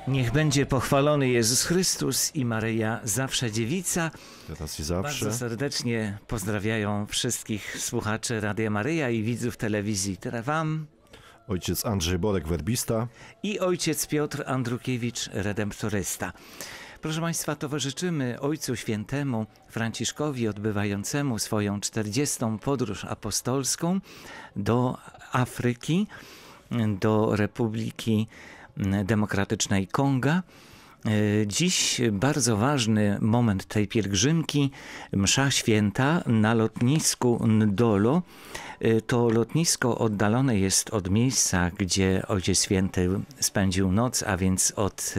Niech będzie pochwalony Jezus Chrystus i Maryja zawsze dziewica. Teraz i zawsze. Bardzo serdecznie pozdrawiają wszystkich słuchaczy Radia Maryja i widzów telewizji Wam. Ojciec Andrzej Borek, werbista. I ojciec Piotr Andrukiewicz, redemptorysta. Proszę Państwa, towarzyszymy Ojcu Świętemu Franciszkowi odbywającemu swoją 40. podróż apostolską do Afryki, do Republiki Demokratycznej Konga. Dziś bardzo ważny moment tej pielgrzymki, msza święta na lotnisku Ndolo. To lotnisko oddalone jest od miejsca, gdzie Ojciec Święty spędził noc, a więc od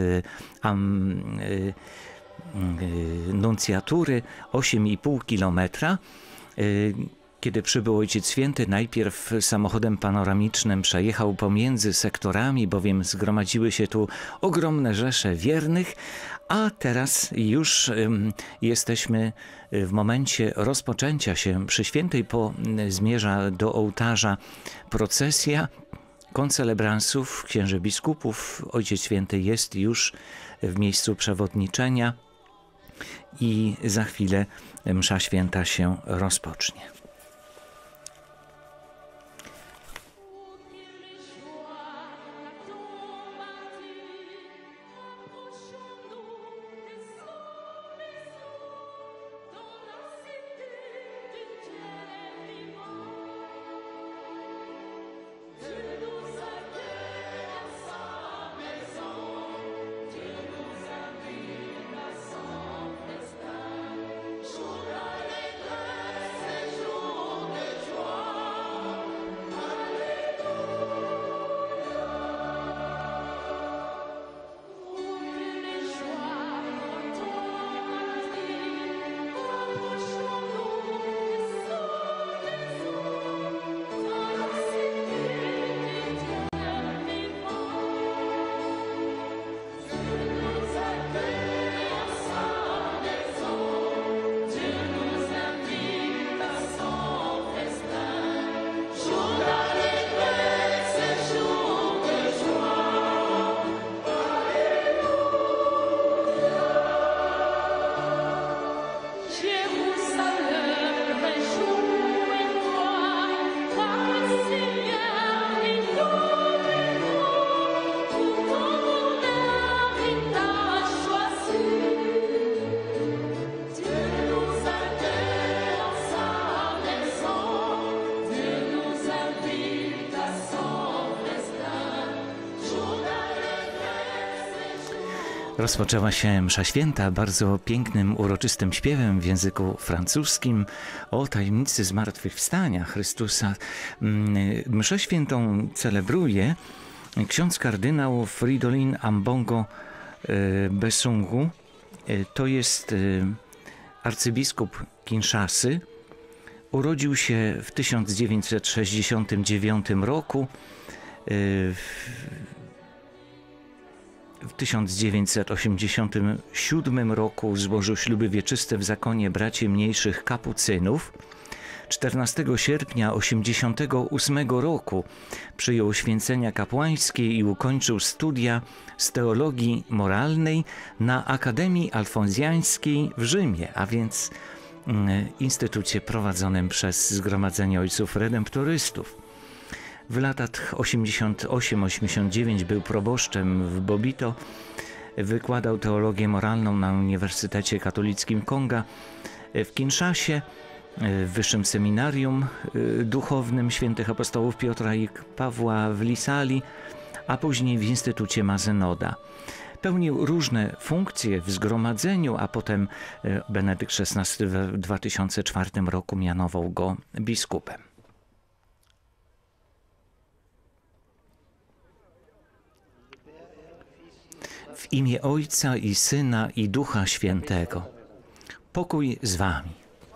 nuncjatury 8,5 kilometra. Kiedy przybył Ojciec Święty, najpierw samochodem panoramicznym przejechał pomiędzy sektorami, bowiem zgromadziły się tu ogromne rzesze wiernych, a teraz już jesteśmy w momencie rozpoczęcia się mszy świętej. Zmierza do ołtarza procesja koncelebransów, księży biskupów. Ojciec Święty jest już w miejscu przewodniczenia i za chwilę msza święta się rozpocznie. Rozpoczęła się msza święta bardzo pięknym, uroczystym śpiewem w języku francuskim o tajemnicy zmartwychwstania Chrystusa. Mszę świętą celebruje ksiądz kardynał Fridolin Ambongo Besungu. To jest arcybiskup Kinshasy. Urodził się w 1969 roku. W 1987 roku złożył śluby wieczyste w zakonie braci mniejszych kapucynów. 14 sierpnia 1988 roku przyjął święcenia kapłańskie i ukończył studia z teologii moralnej na Akademii Alfonsjańskiej w Rzymie, a więc instytucie prowadzonym przez Zgromadzenie Ojców Redemptorystów. W latach 88-89 był proboszczem w Bobito, wykładał teologię moralną na Uniwersytecie Katolickim Konga w Kinszasie, w Wyższym Seminarium Duchownym Świętych Apostołów Piotra i Pawła w Lisali, a później w Instytucie Mazynoda. Pełnił różne funkcje w zgromadzeniu, a potem Benedykt XVI w 2004 roku mianował go biskupem. W imię Ojca i Syna i Ducha Świętego. Pokój z wami.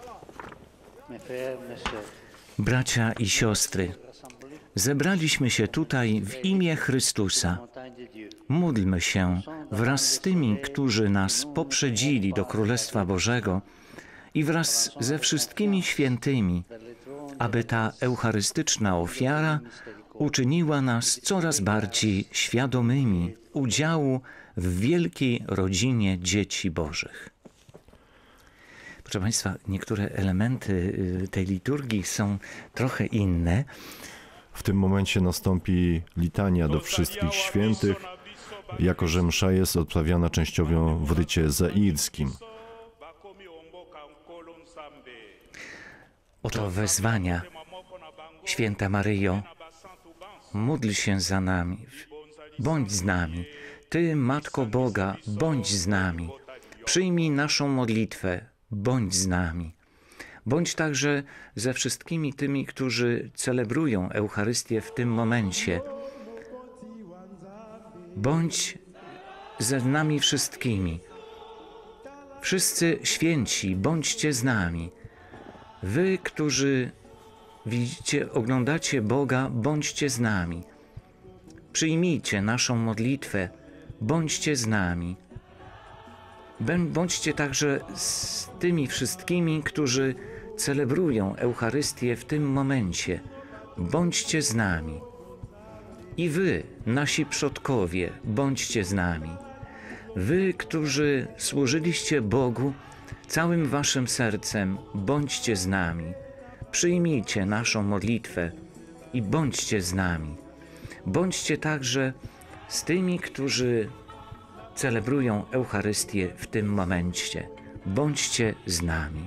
Bracia i siostry, zebraliśmy się tutaj w imię Chrystusa. Módlmy się wraz z tymi, którzy nas poprzedzili do Królestwa Bożego i wraz ze wszystkimi świętymi, aby ta eucharystyczna ofiara uczyniła nas coraz bardziej świadomymi udziału w wielkiej rodzinie dzieci Bożych. Proszę Państwa, niektóre elementy tej liturgii są trochę inne. W tym momencie nastąpi litania do wszystkich świętych, jako że msza jest odprawiana częściowo w rycie zairskim. Oto wezwania. Święta Maryjo, módl się za nami, bądź z nami. Ty, Matko Boga, bądź z nami. Przyjmij naszą modlitwę, bądź z nami. Bądź także ze wszystkimi tymi, którzy celebrują Eucharystię w tym momencie. Bądź ze nami wszystkimi. Wszyscy święci, bądźcie z nami. Wy, którzy widzicie, oglądacie Boga, bądźcie z nami. Przyjmijcie naszą modlitwę, bądźcie z nami. Bądźcie także z tymi wszystkimi, którzy celebrują Eucharystię w tym momencie. Bądźcie z nami. I wy, nasi przodkowie, bądźcie z nami. Wy, którzy służyliście Bogu całym waszym sercem, bądźcie z nami. Przyjmijcie naszą modlitwę i bądźcie z nami. Bądźcie także z tymi, którzy celebrują Eucharystię w tym momencie. Bądźcie z nami.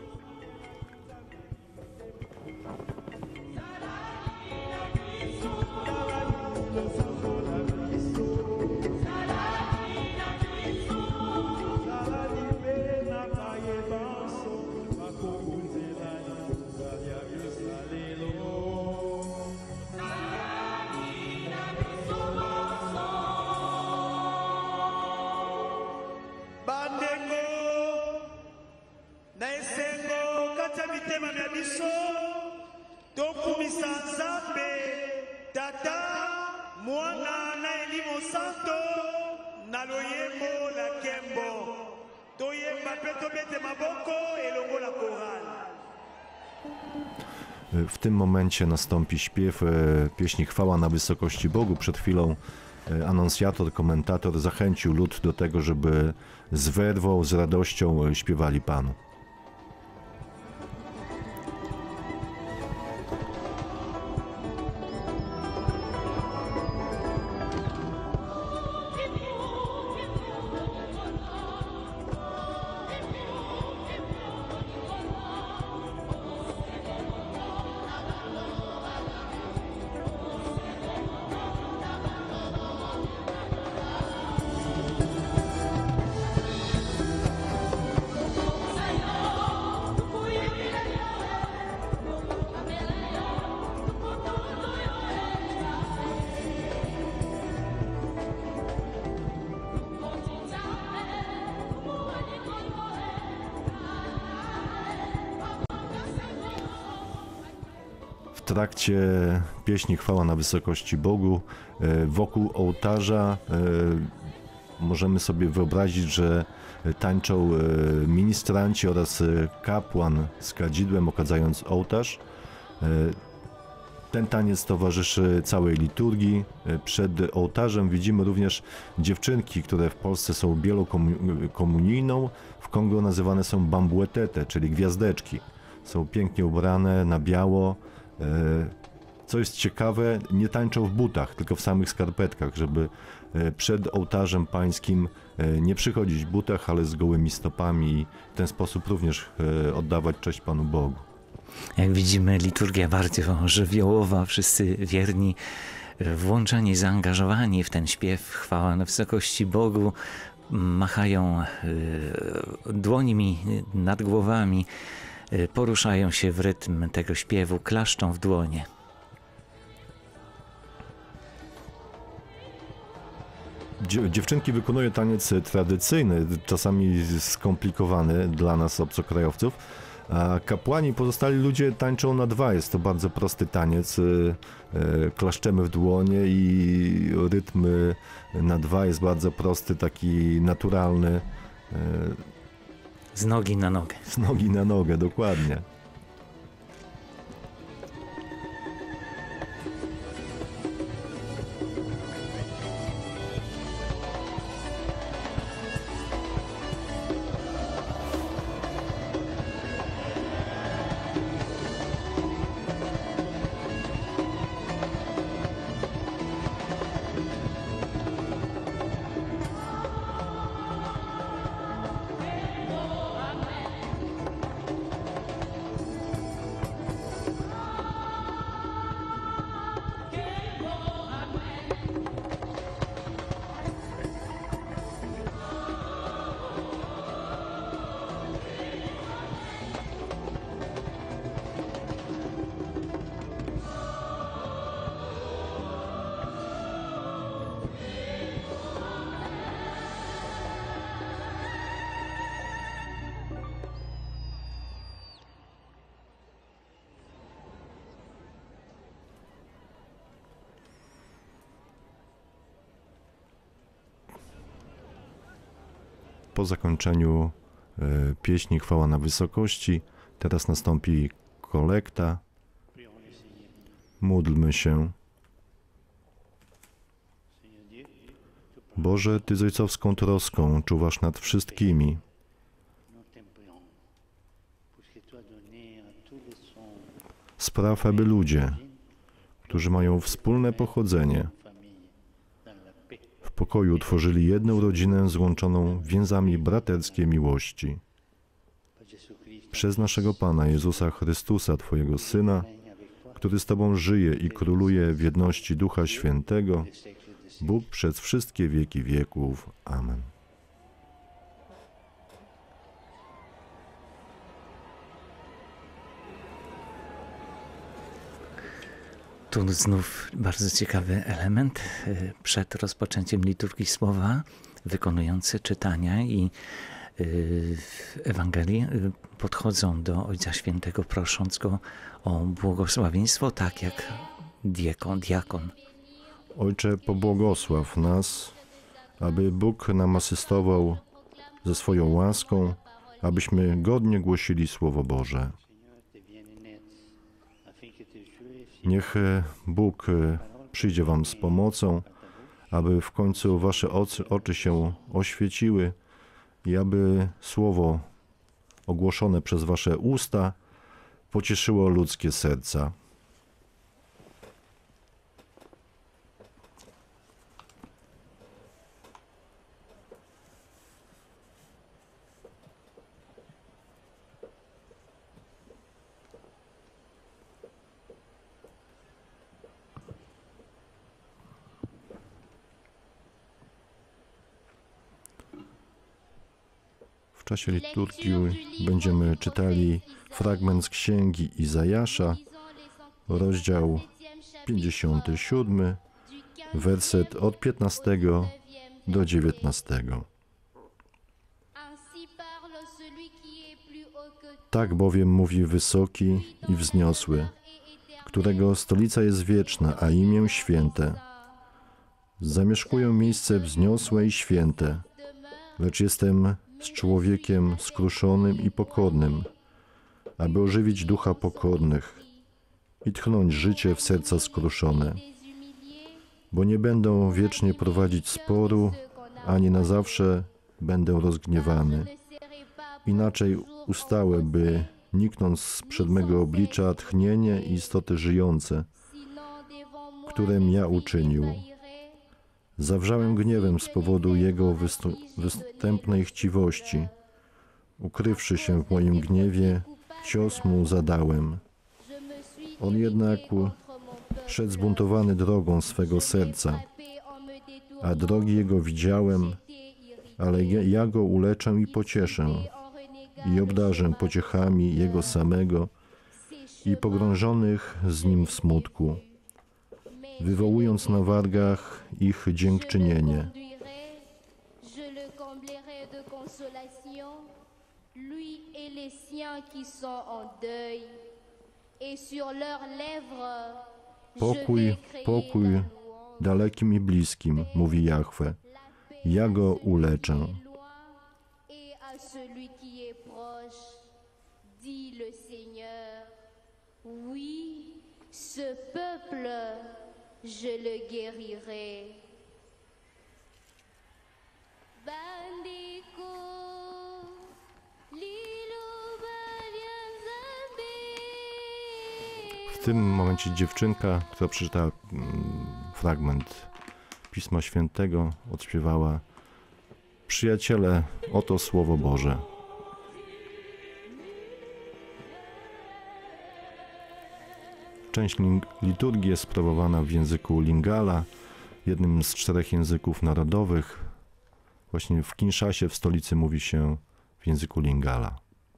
W tym momencie nastąpi śpiew pieśni Chwała na wysokości Bogu. Przed chwilą anonsjator, komentator zachęcił lud do tego, żeby z werwą, z radością śpiewali Panu. W trakcie pieśni Chwała na wysokości Bogu wokół ołtarza możemy sobie wyobrazić, że tańczą ministranci oraz kapłan z kadzidłem, okadzając ołtarz. Ten taniec towarzyszy całej liturgii. Przed ołtarzem widzimy również dziewczynki, które w Polsce są bielą komunijną. W Kongo nazywane są bambuetete, czyli gwiazdeczki. Są pięknie ubrane na biało. Co jest ciekawe, nie tańczą w butach, tylko w samych skarpetkach, żeby przed ołtarzem pańskim nie przychodzić w butach, ale z gołymi stopami i w ten sposób również oddawać cześć Panu Bogu. Jak widzimy, liturgia bardzo żywiołowa, wszyscy wierni, włączeni, zaangażowani w ten śpiew Chwała na wysokości Bogu, machają dłońmi nad głowami, poruszają się w rytm tego śpiewu, klaszczą w dłonie. Dziewczynki wykonują taniec tradycyjny, czasami skomplikowany dla nas, obcokrajowców, a kapłani, pozostali ludzie tańczą na dwa. Jest to bardzo prosty taniec. Klaszczemy w dłonie i rytm na dwa jest bardzo prosty, taki naturalny. Z nogi na nogę. Z nogi na nogę, dokładnie. Po zakończeniu pieśni Chwała na wysokości, teraz nastąpi kolekta. Módlmy się. Boże, Ty z ojcowską troską czuwasz nad wszystkimi. Spraw, aby ludzie, którzy mają wspólne pochodzenie, w pokoju tworzyli jedną rodzinę złączoną więzami braterskiej miłości. Przez naszego Pana Jezusa Chrystusa, Twojego Syna, który z Tobą żyje i króluje w jedności Ducha Świętego, Bóg przez wszystkie wieki wieków. Amen. Tu znów bardzo ciekawy element. Przed rozpoczęciem liturgii słowa wykonujący czytania i w Ewangelii podchodzą do Ojca Świętego, prosząc Go o błogosławieństwo, tak jak diakon. Ojcze, pobłogosław nas, aby Bóg nam asystował ze swoją łaską, abyśmy godnie głosili Słowo Boże. Niech Bóg przyjdzie Wam z pomocą, aby w końcu Wasze oczy się oświeciły i aby Słowo ogłoszone przez Wasze usta pocieszyło ludzkie serca. W czasie liturgii będziemy czytali fragment z Księgi Izajasza, rozdział 57, werset od 15 do 19. Tak bowiem mówi wysoki i wzniosły, którego stolica jest wieczna, a imię święte. Zamieszkuję miejsce wzniosłe i święte, lecz jestem z człowiekiem skruszonym i pokornym, aby ożywić ducha pokornych i tchnąć życie w serca skruszone. Bo nie będę wiecznie prowadzić sporu, ani na zawsze będę rozgniewany. Inaczej ustałe, by niknąc przed mego oblicza tchnienie i istoty żyjące, którym ja uczynił. Zawrzałem gniewem z powodu jego występnej chciwości. Ukrywszy się w moim gniewie, cios mu zadałem. On jednak szedł zbuntowany drogą swego serca, a drogi jego widziałem, ale ja go uleczę i pocieszę i obdarzę pociechami jego samego i pogrążonych z nim w smutku, wywołując na wargach ich dziękczynienie. Pokój, pokój dalekim i bliskim, mówi Jahwe. Ja go uleczę. Ce peuple, je le guérirai. Bandiko, W tym momencie dziewczynka, która przeczytała fragment Pisma Świętego, odśpiewała: Przyjaciele, oto Słowo Boże. Część liturgii jest sprawowana w języku Lingala, jednym z 4 języków narodowych. Właśnie w Kinszasie, w stolicy, mówi się w języku Lingala.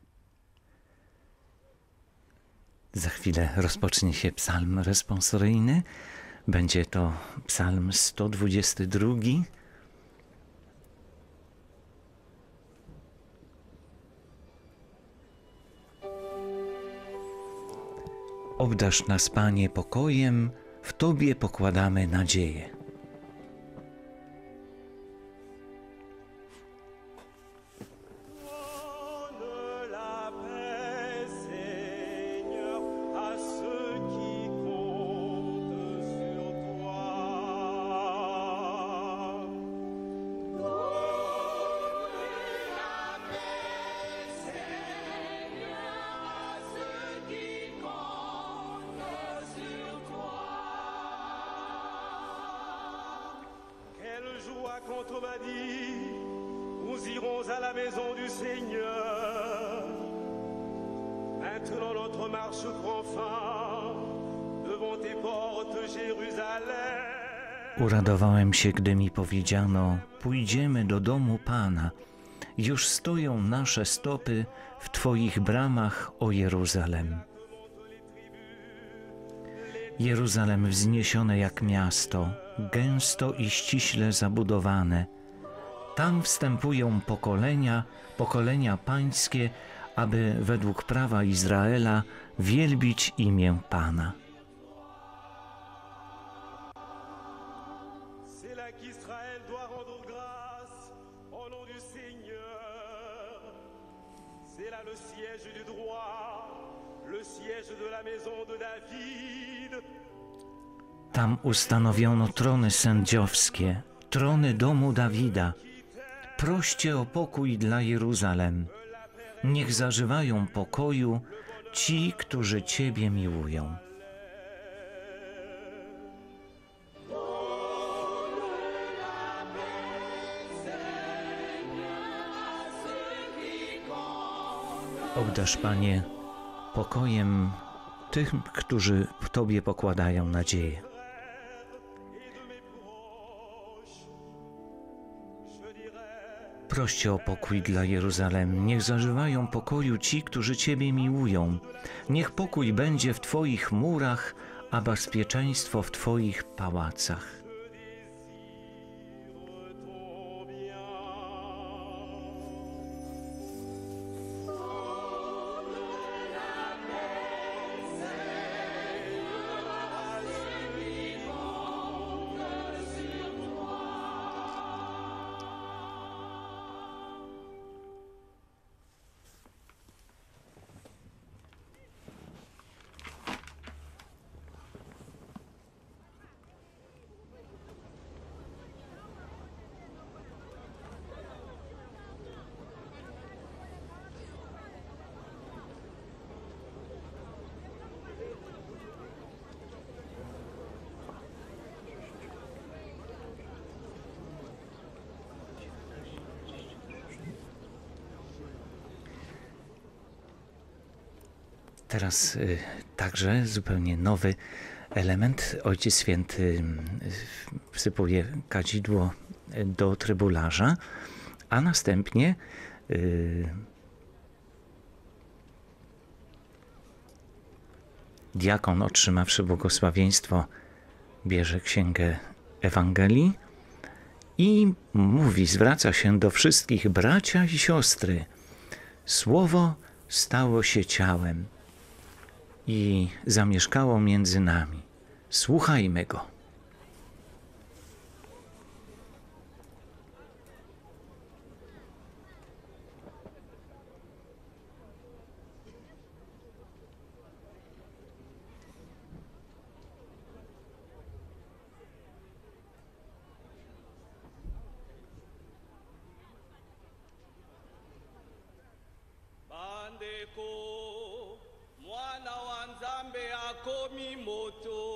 Za chwilę rozpocznie się psalm responsoryjny. Będzie to psalm 122. Obdarz nas, Panie, pokojem, w Tobie pokładamy nadzieję. a dit, nous irons à la maison du Seigneur. Maintenant notre marche prend fin devant tes portes, Jérusalem. Uradowałem się, gdy mi powiedziano: pójdziemy do domu Pana. Już stoją nasze stopy w Twoich bramach, o Jeruzalem. Jeruzalem wzniesione jak miasto, gęsto i ściśle zabudowane. Tam wstępują pokolenia pańskie, aby według prawa Izraela wielbić imię Pana. C'est là qu'Israël doit rendre grâce au nom du Seigneur. C'est là le siège du droit, le siège de la maison de David. Tam ustanowiono trony sędziowskie, trony domu Dawida. Proście o pokój dla Jeruzalem. Niech zażywają pokoju ci, którzy Ciebie miłują. Obdarz, Panie, pokojem tych, którzy w Tobie pokładają nadzieję. Proście o pokój dla Jeruzalem. Niech zażywają pokoju ci, którzy Ciebie miłują. Niech pokój będzie w Twoich murach, a bezpieczeństwo w Twoich pałacach. Teraz także zupełnie nowy element. Ojciec Święty wsypuje kadzidło do trybularza, a następnie diakon, otrzymawszy błogosławieństwo, bierze księgę Ewangelii i mówi, zwraca się do wszystkich: bracia i siostry, słowo stało się ciałem i zamieszkało między nami. Słuchajmy go. Bandeko, mwana wa Nzambe akomi moto.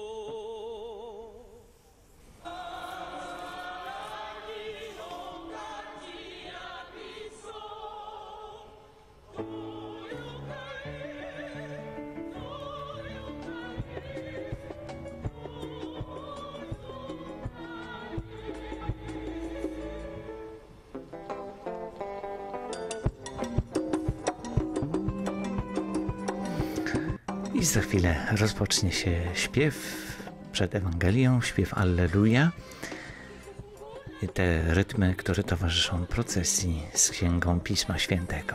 I za chwilę rozpocznie się śpiew przed Ewangelią, śpiew Alleluja. I te rytmy, które towarzyszą procesji z Księgą Pisma Świętego.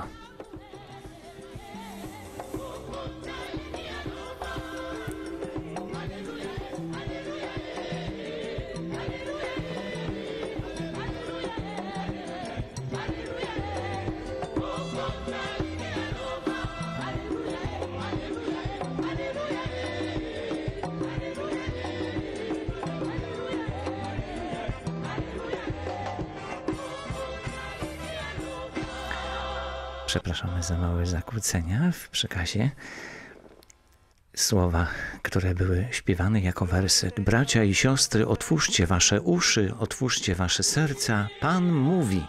Przepraszamy za małe zakłócenia w przekazie. Słowa, które były śpiewane jako werset. Bracia i siostry, otwórzcie wasze uszy, otwórzcie wasze serca. Pan mówi.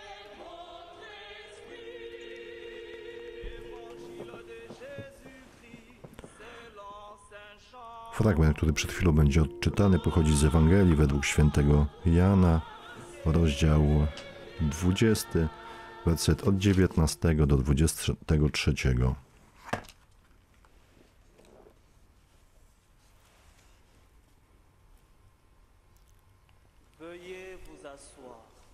Fragment, który przed chwilą będzie odczytany, pochodzi z Ewangelii według świętego Jana, rozdział 20, werset od 19 do 23. Veuillez vous asseoir.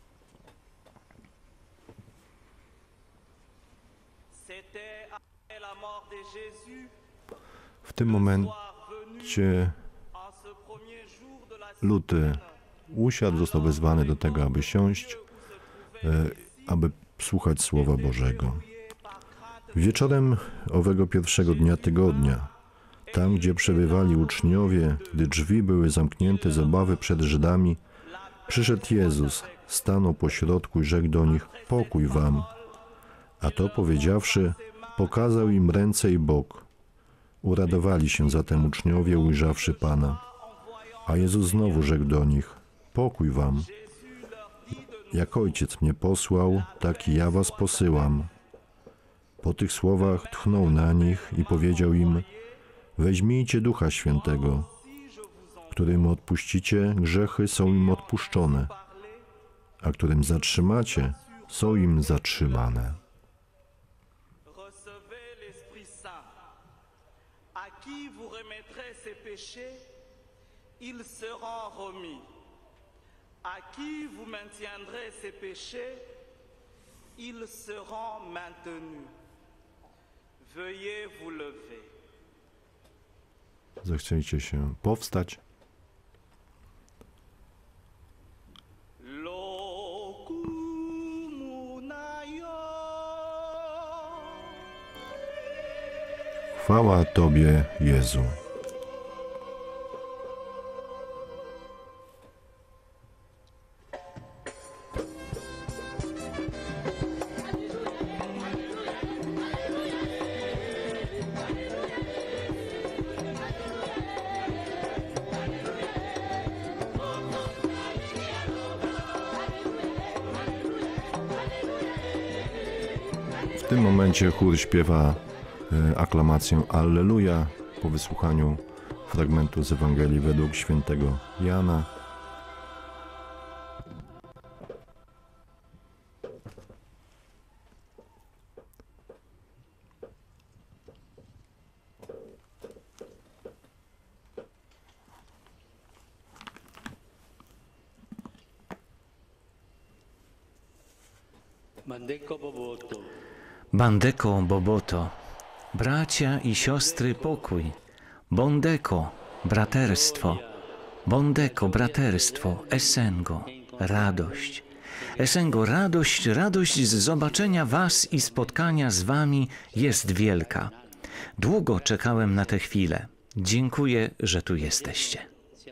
C'était après la mort de Jésus, W tym momencie en ce premier jour de la lud usiadł, został wezwany do tego, aby siąść, aby słuchać Słowa Bożego. Wieczorem owego pierwszego dnia tygodnia, tam gdzie przebywali uczniowie, gdy drzwi były zamknięte z obawy przed Żydami, przyszedł Jezus, stanął pośrodku i rzekł do nich: pokój wam. A to powiedziawszy, pokazał im ręce i bok. Uradowali się zatem uczniowie, ujrzawszy Pana. A Jezus znowu rzekł do nich: pokój wam. Jak Ojciec mnie posłał, tak i ja was posyłam. Po tych słowach tchnął na nich i powiedział im: weźmijcie Ducha Świętego. Którym odpuścicie, grzechy są im odpuszczone, a którym zatrzymacie, są im zatrzymane. recevez l'Esprit Saint. À qui vous remettrez ses péchés, ils seront remis. À qui vous maintiendrez ses péchés, ils seront maintenus. Veuillez vous lever. Zechciejcie się powstać. Chwała Tobie, Jezu. W tym momencie chór śpiewa aklamację Alleluja po wysłuchaniu fragmentu z Ewangelii według świętego Jana. Bandeko boboto. Bracia i siostry, pokój. Bondeko, braterstwo. Bondeko, braterstwo. Esengo, radość. Esengo, radość, radość z zobaczenia was i spotkania z wami jest wielka. Długo czekałem na tę chwilę. Dziękuję, że tu jesteście.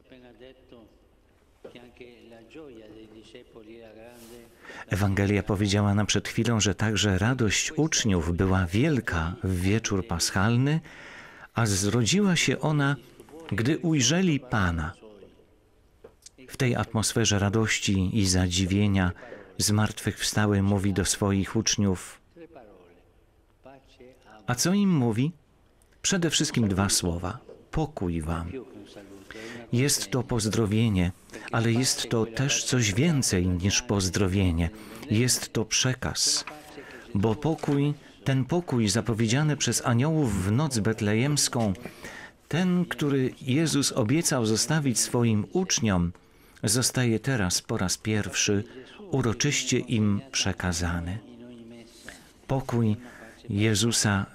Ewangelia powiedziała nam przed chwilą, że także radość uczniów była wielka w wieczór paschalny, a zrodziła się ona, gdy ujrzeli Pana. W tej atmosferze radości i zadziwienia zmartwychwstały mówi do swoich uczniów. A co im mówi? Przede wszystkim dwa słowa. Pokój wam. Jest to pozdrowienie, ale jest to też coś więcej niż pozdrowienie. Jest to przekaz, bo pokój, ten pokój zapowiedziany przez aniołów w noc betlejemską, ten, który Jezus obiecał zostawić swoim uczniom, zostaje teraz po raz pierwszy uroczyście im przekazany. Pokój Jezusa,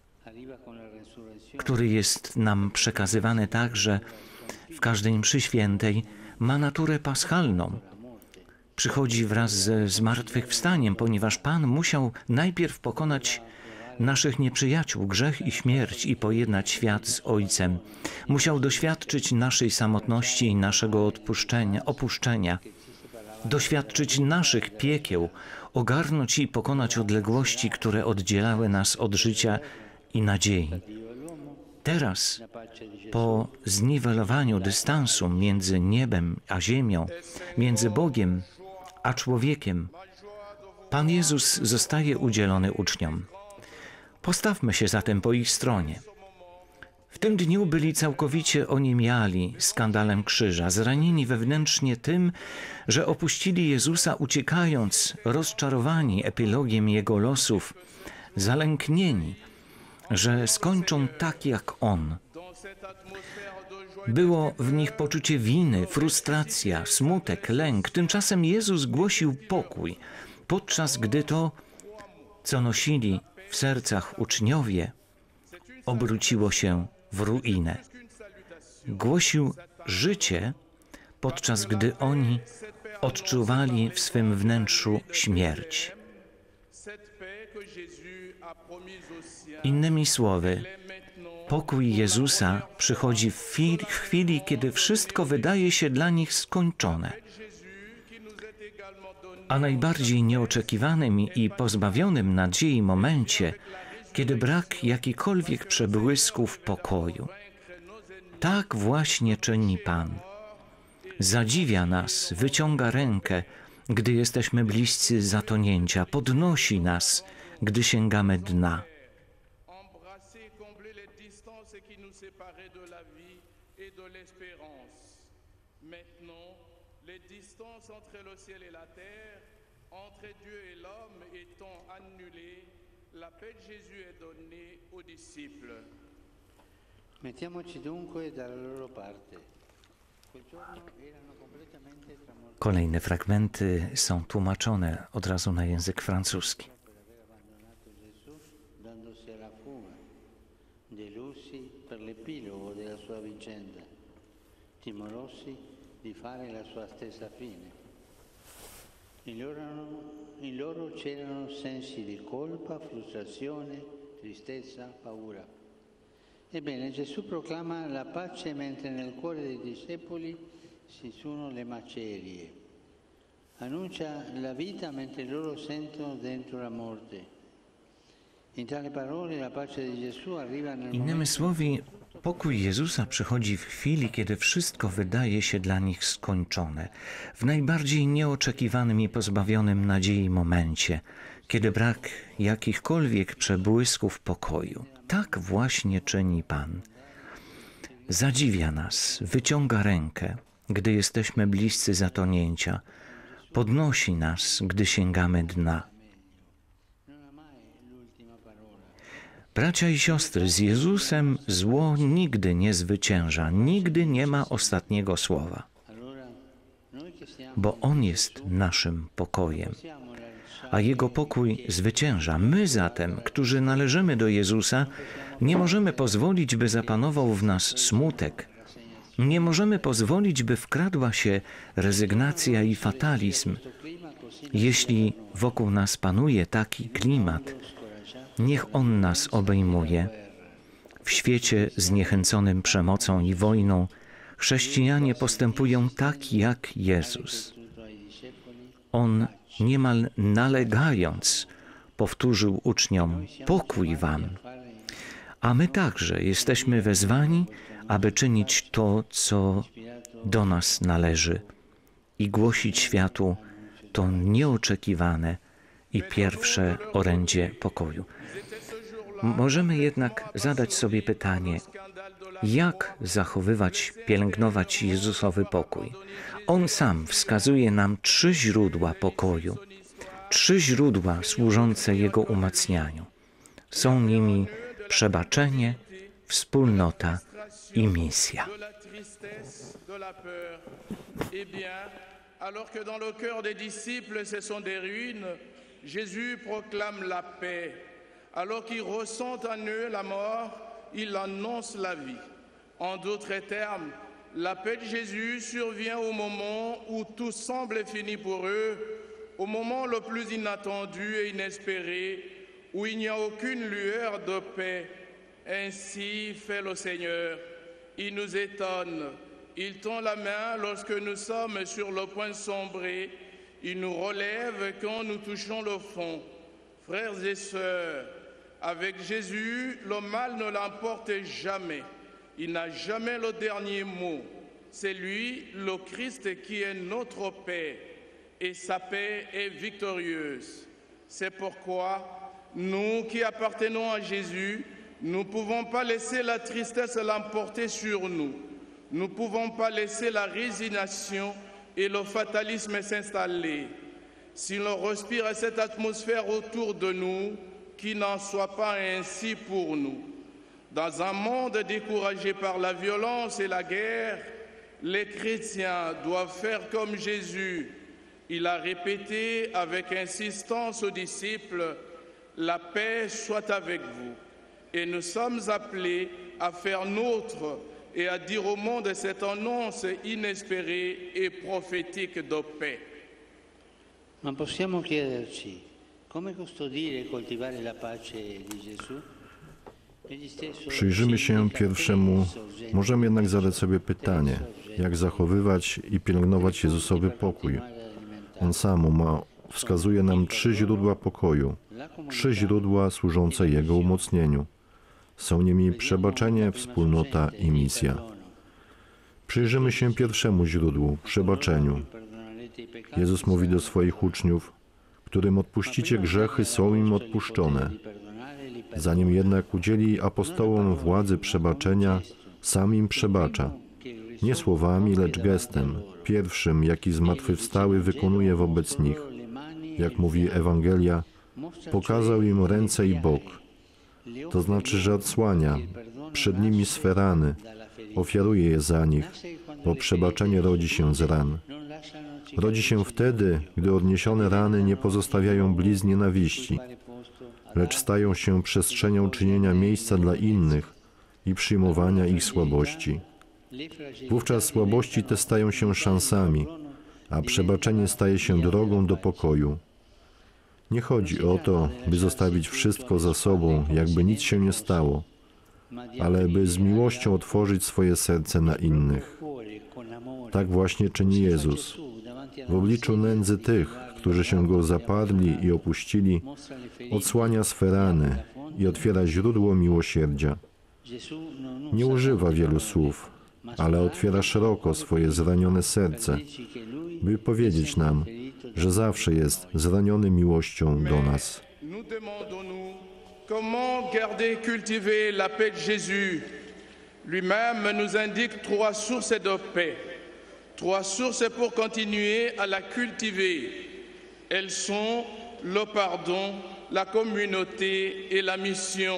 który jest nam przekazywany także w każdej mszy świętej, ma naturę paschalną. Przychodzi wraz ze zmartwychwstaniem, ponieważ Pan musiał najpierw pokonać naszych nieprzyjaciół, grzech i śmierć i pojednać świat z Ojcem. Musiał doświadczyć naszej samotności i naszego opuszczenia, doświadczyć naszych piekieł, ogarnąć i pokonać odległości, które oddzielały nas od życia i nadziei. Teraz, po zniwelowaniu dystansu między niebem a ziemią, między Bogiem a człowiekiem, Pan Jezus zostaje udzielony uczniom. Postawmy się zatem po ich stronie. W tym dniu byli całkowicie oniemiali skandalem krzyża, zranieni wewnętrznie tym, że opuścili Jezusa, uciekając, rozczarowani epilogiem Jego losów, zalęknieni, że skończą tak jak On. Było w nich poczucie winy, frustracja, smutek, lęk. Tymczasem Jezus głosił pokój, podczas gdy to, co nosili w sercach uczniowie, obróciło się w ruinę. Głosił życie, podczas gdy oni odczuwali w swym wnętrzu śmierć. Innymi słowy, pokój Jezusa przychodzi w chwili, kiedy wszystko wydaje się dla nich skończone. A najbardziej nieoczekiwanym i pozbawionym nadziei momencie, kiedy brak jakichkolwiek przebłysków pokoju. Tak właśnie czyni Pan. Zadziwia nas, wyciąga rękę, gdy jesteśmy bliscy zatonięcia, podnosi nas, gdy sięgamy dna. Entre Dieu et l'homme étant annulée, la paix de Jésus est donnée aux disciples. Mettiamoci dunque dalla loro parte. Quel giorno erano completamente tramortiti Kolejne fragmenty są tłumaczone od razu na język francuski. per aver abbandonato Gesù, dandosi alla fuga, delusi per l'epilogo della sua vicenda, timorosi di fare la sua stessa fine. In loro c'erano sensi di colpa, frustrazione, tristezza, paura. Ebbene, Gesù proclama la pace mentre nel cuore dei discepoli si sono le macerie. Annuncia la vita mentre loro sentono dentro la morte. In tale parole la pace di Gesù arriva nel Innymi momento słowy, pokój Jezusa przychodzi w chwili, kiedy wszystko wydaje się dla nich skończone, w najbardziej nieoczekiwanym i pozbawionym nadziei momencie, kiedy brak jakichkolwiek przebłysków pokoju. Tak właśnie czyni Pan. Zadziwia nas, wyciąga rękę, gdy jesteśmy bliscy zatonięcia, podnosi nas, gdy sięgamy dna. Bracia i siostry, z Jezusem zło nigdy nie zwycięża, nigdy nie ma ostatniego słowa, bo On jest naszym pokojem, a Jego pokój zwycięża. My zatem, którzy należymy do Jezusa, nie możemy pozwolić, by zapanował w nas smutek. Nie możemy pozwolić, by wkradła się rezygnacja i fatalizm. Jeśli wokół nas panuje taki klimat, niech On nas obejmuje. W świecie zniechęconym przemocą i wojną chrześcijanie postępują tak jak Jezus. On niemal nalegając powtórzył uczniom: pokój wam. A my także jesteśmy wezwani, aby czynić to, co do nas należy i głosić światu to nieoczekiwane i pierwsze orędzie pokoju. Możemy jednak zadać sobie pytanie, jak zachowywać, pielęgnować Jezusowy pokój. On sam wskazuje nam 3 źródła pokoju, 3 źródła służące Jego umacnianiu. Są nimi przebaczenie, wspólnota i misja. Alors que dans le cœur des disciples, ce sont des ruines, Jésus proclame la paix. Alors qu'ils ressentent en eux la mort, il annonce la vie. En d'autres termes, la paix de Jésus survient au moment où tout semble fini pour eux, au moment le plus inattendu et inespéré, où il n'y a aucune lueur de paix. Ainsi fait le Seigneur. Il nous étonne. Il tend la main lorsque nous sommes sur le point de sombrer. Il nous relève quand nous touchons le fond. Frères et sœurs, Avec Jésus, le mal ne l'emporte jamais. Il n'a jamais le dernier mot. C'est lui, le Christ, qui est notre paix. Et sa paix est victorieuse. C'est pourquoi nous qui appartenons à Jésus, nous ne pouvons pas laisser la tristesse l'emporter sur nous. Nous ne pouvons pas laisser la résignation et le fatalisme s'installer. Si l'on respire cette atmosphère autour de nous, qu'il n'en soit pas ainsi pour nous. Dans un monde découragé par la violence et la guerre, les chrétiens doivent faire comme Jésus. Il a répété avec insistance aux disciples, « La paix soit avec vous ». Et nous sommes appelés à faire nôtre et à dire au monde cette annonce inespérée et prophétique de paix. Ma possiamo chiederci come custodire e coltivare la pace di Gesù? Przyjrzymy się pierwszemu, możemy jednak zadać sobie pytanie, jak zachowywać i pielęgnować Jezusowy pokój. On sam wskazuje nam 3 źródła pokoju, 3 źródła służące Jego umocnieniu. Są nimi przebaczenie, wspólnota i misja. Przyjrzymy się pierwszemu źródłu, przebaczeniu. Jezus mówi do swoich uczniów, którym odpuścicie grzechy, są im odpuszczone. Zanim jednak udzieli apostołom władzy przebaczenia, sam im przebacza. Nie słowami, lecz gestem, pierwszym, jaki zmartwychwstały wykonuje wobec nich. Jak mówi Ewangelia, pokazał im ręce i bok. To znaczy, że odsłania przed nimi swe rany, ofiaruje je za nich, bo przebaczenie rodzi się z ran. Rodzi się wtedy, gdy odniesione rany nie pozostawiają blizn nienawiści, lecz stają się przestrzenią czynienia miejsca dla innych i przyjmowania ich słabości. Wówczas słabości te stają się szansami, a przebaczenie staje się drogą do pokoju. Nie chodzi o to, by zostawić wszystko za sobą, jakby nic się nie stało, ale by z miłością otworzyć swoje serce na innych. Tak właśnie czyni Jezus. W obliczu nędzy tych, którzy się Go zaparli i opuścili, odsłania swe rany i otwiera źródło miłosierdzia. Nie używa wielu słów, ale otwiera szeroko swoje zranione serce, by powiedzieć nam, że zawsze jest zraniony miłością do nas. Nous demandons-nous comment garder et cultiver la paix de Jésus. Lui-même nous indique 3 sources de paix. 3 sources pour continuer à la cultiver. Elles sont le pardon, la communauté et la mission.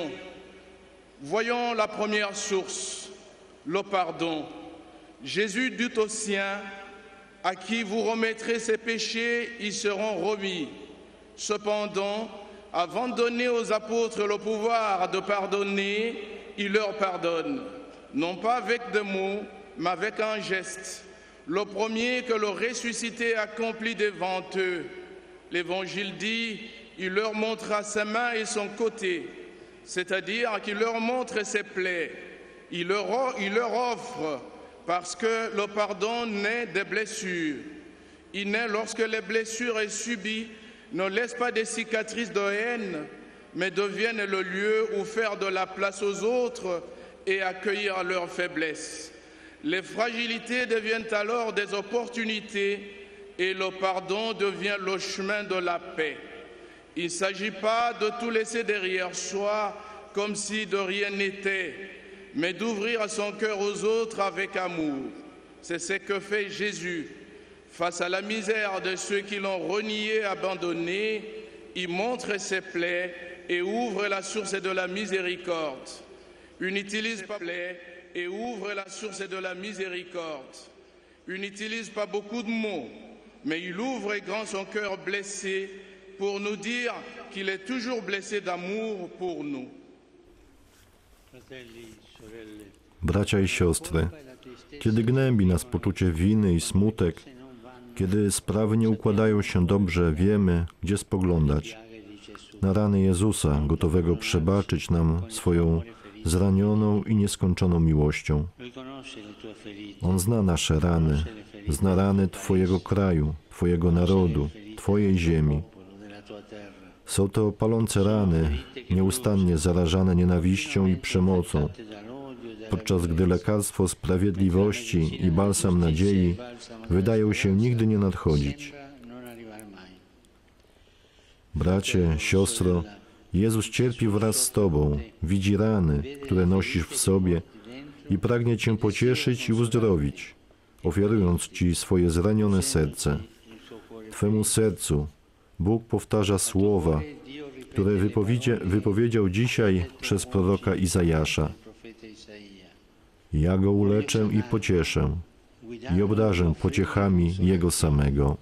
Voyons la première source, le pardon. Jésus dit aux siens, à qui vous remettrez ses péchés, ils seront remis. Cependant, avant de donner aux apôtres le pouvoir de pardonner, il leur pardonne, non pas avec des mots, mais avec un geste. Le premier que le ressuscité accomplit devant eux. L'Évangile dit, il leur montra ses mains et son côté, c'est-à-dire qu'il leur montre ses plaies. Il leur offre, parce que le pardon naît des blessures. Il naît lorsque les blessures subies ne laissent pas des cicatrices de haine, mais deviennent le lieu où faire de la place aux autres et accueillir leurs faiblesses. Les fragilités deviennent alors des opportunités et le pardon devient le chemin de la paix. Il ne s'agit pas de tout laisser derrière soi comme si de rien n'était, mais d'ouvrir son cœur aux autres avec amour. C'est ce que fait Jésus. Face à la misère de ceux qui l'ont renié, abandonné, il montre ses plaies et ouvre la source de la miséricorde. Il n'utilise pas les plaies et ouvre la source de la miséricorde. Il n'utilise pas beaucoup de mots, mais il ouvre grand son cœur blessé pour nous dire qu'il est toujours blessé d'amour pour nous. Bracia i siostry, kiedy gnębi nas poczucie winy i smutek, kiedy sprawy nie układają się dobrze, wiemy, gdzie spoglądać. Na rany Jezusa, gotowego przebaczyć nam swoją zranioną i nieskończoną miłością. On zna nasze rany, zna rany Twojego kraju, Twojego narodu, Twojej ziemi. Są to palące rany, nieustannie zarażane nienawiścią i przemocą, podczas gdy lekarstwo sprawiedliwości i balsam nadziei wydają się nigdy nie nadchodzić. Bracie, siostro, Jezus cierpi wraz z Tobą, widzi rany, które nosisz w sobie i pragnie Cię pocieszyć i uzdrowić, ofiarując Ci swoje zranione serce. Twemu sercu Bóg powtarza słowa, które wypowiedział dzisiaj przez proroka Izajasza. Ja go uleczę i pocieszę i obdarzę pociechami Jego samego.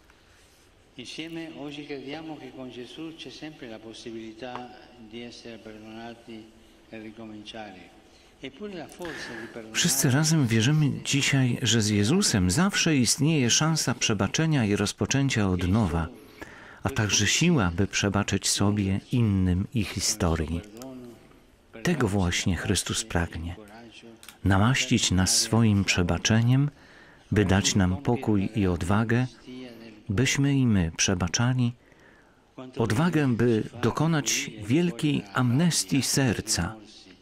Insieme oggi crediamo che con Gesù c'è sempre la possibilità di essere perdonati e ricominciare. Eppure la forza di perdonare. Wszyscy razem wierzymy dzisiaj, że z Jezusem zawsze istnieje szansa przebaczenia i rozpoczęcia od nowa, a także siła, by przebaczyć sobie, innym i historii. Tego właśnie Chrystus pragnie. Namaścić nas swoim przebaczeniem, by dać nam pokój i odwagę, byśmy i my przebaczali, odwagę, by dokonać wielkiej amnestii serca.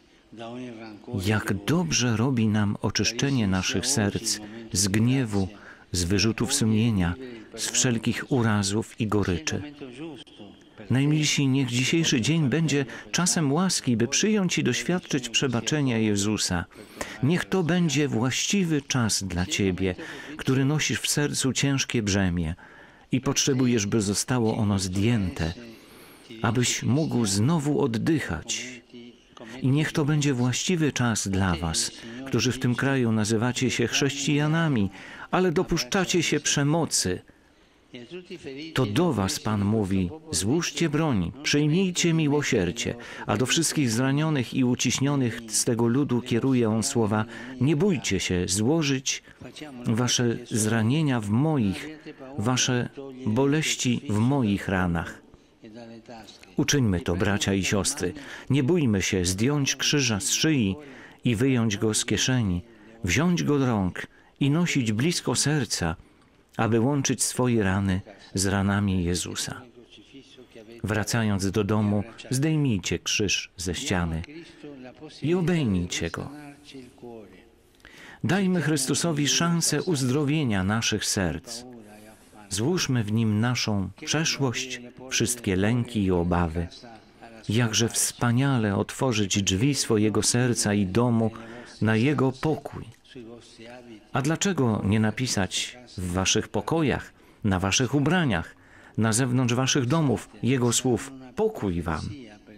Jak dobrze robi nam oczyszczenie naszych serc z gniewu, z wyrzutów sumienia, z wszelkich urazów i goryczy. Najmilsi, niech dzisiejszy dzień będzie czasem łaski, by przyjąć i doświadczyć przebaczenia Jezusa. Niech to będzie właściwy czas dla Ciebie, który nosisz w sercu ciężkie brzemię i potrzebujesz, by zostało ono zdjęte, abyś mógł znowu oddychać. I niech to będzie właściwy czas dla Was, którzy w tym kraju nazywacie się chrześcijanami, ale dopuszczacie się przemocy. To do Was Pan mówi: złóżcie broń, przyjmijcie miłosierdzie, a do wszystkich zranionych i uciśnionych z tego ludu kieruje On słowa: nie bójcie się złożyć wasze zranienia w moich, wasze boleści w moich ranach. Uczyńmy to, bracia i siostry. Nie bójmy się zdjąć krzyża z szyi i wyjąć go z kieszeni, wziąć go do rąk i nosić blisko serca, aby łączyć swoje rany z ranami Jezusa. Wracając do domu, zdejmijcie krzyż ze ściany i obejmijcie go. Dajmy Chrystusowi szansę uzdrowienia naszych serc. Złóżmy w Nim naszą przeszłość, wszystkie lęki i obawy. Jakże wspaniale otworzyć drzwi swojego serca i domu na Jego pokój. A dlaczego nie napisać w waszych pokojach, na waszych ubraniach, na zewnątrz waszych domów Jego słów: pokój wam.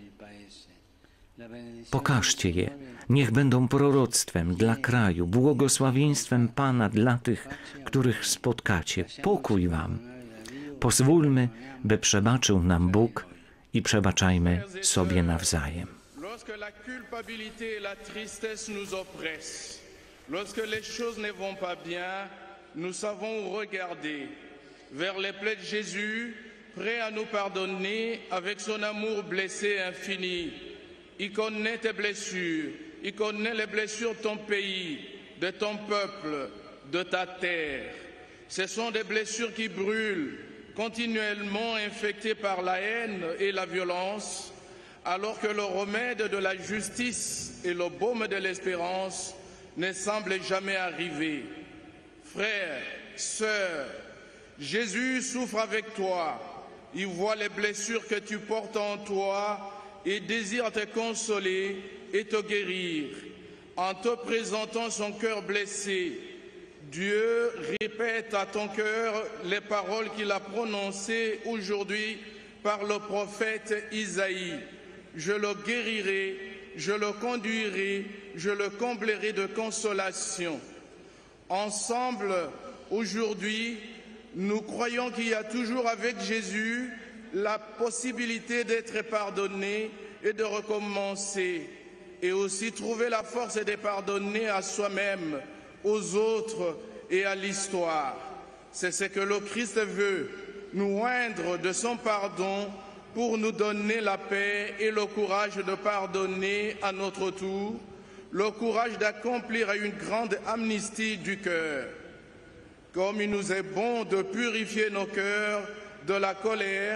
Pokażcie je, niech będą proroctwem dla kraju, błogosławieństwem Pana dla tych, których spotkacie. Pokój wam. Pozwólmy, by przebaczył nam Bóg i przebaczajmy sobie nawzajem. Lorsque la culpabilité et la tristesse nous oppressent, lorsque les choses ne vont pas bien, nous savons regarder vers les plaies de Jésus, prêt à nous pardonner avec son amour blessé infini. Il connaît tes blessures, il connaît les blessures de ton pays, de ton peuple, de ta terre. Ce sont des blessures qui brûlent, continuellement infectées par la haine et la violence, alors que le remède de la justice et le baume de l'espérance ne semblent jamais arriver. Frères, sœurs, Jésus souffre avec toi. Il voit les blessures que tu portes en toi et désire te consoler et te guérir. En te présentant son cœur blessé, Dieu répète à ton cœur les paroles qu'il a prononcées aujourd'hui par le prophète Isaïe. Je le guérirai, je le conduirai, je le comblerai de consolation. Ensemble, aujourd'hui, nous croyons qu'il y a toujours avec Jésus la possibilité d'être pardonné et de recommencer, et aussi trouver la force de pardonner à soi-même, aux autres et à l'histoire. C'est ce que le Christ veut, nous oindre de son pardon pour nous donner la paix et le courage de pardonner à notre tour, le courage d'accomplir une grande amnistie du cœur. Comme il nous est bon de purifier nos cœurs de la colère,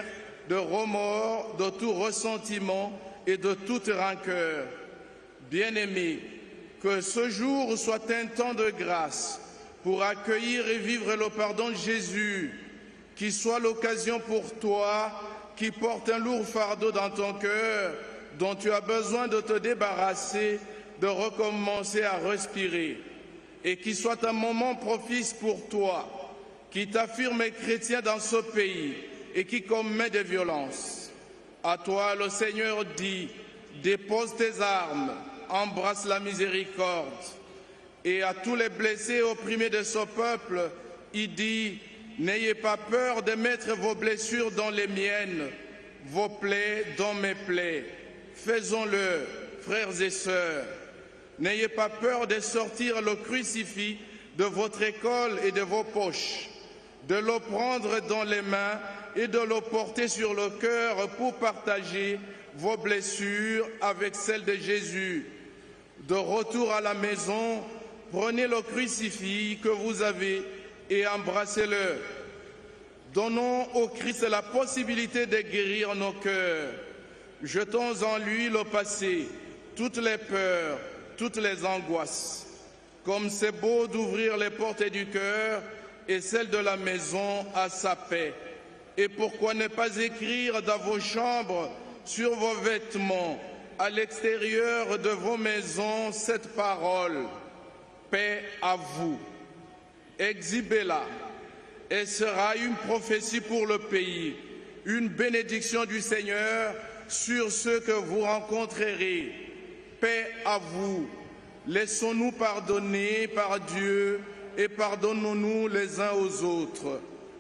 de remords, de tout ressentiment et de toute rancœur. Bien-aimés, que ce jour soit un temps de grâce pour accueillir et vivre le pardon de Jésus, qui soit l'occasion pour toi qui porte un lourd fardeau dans ton cœur, dont tu as besoin de te débarrasser, de recommencer à respirer, et qui soit un moment propice pour toi, qui t'affirme chrétien dans ce pays et qui commet des violences. À toi, le Seigneur dit, dépose tes armes, embrasse la miséricorde. Et à tous les blessés et opprimés de ce peuple, il dit, n'ayez pas peur de mettre vos blessures dans les miennes, vos plaies dans mes plaies. Faisons-le, frères et sœurs. N'ayez pas peur de sortir le crucifix de votre école et de vos poches, de le prendre dans les mains et de le porter sur le cœur pour partager vos blessures avec celles de Jésus. De retour à la maison, prenez le crucifix que vous avez et embrassez-le. Donnons au Christ la possibilité de guérir nos cœurs. Jetons en lui le passé, toutes les peurs, toutes les angoisses. Comme c'est beau d'ouvrir les portes du cœur et celles de la maison à sa paix. Et pourquoi ne pas écrire dans vos chambres, sur vos vêtements, à l'extérieur de vos maisons, cette parole, paix à vous. Exhibez-la. Elle sera une prophétie pour le pays, une bénédiction du Seigneur sur ceux que vous rencontrerez. Paix à vous. Laissons-nous pardonner par Dieu et pardonnons-nous les uns aux autres.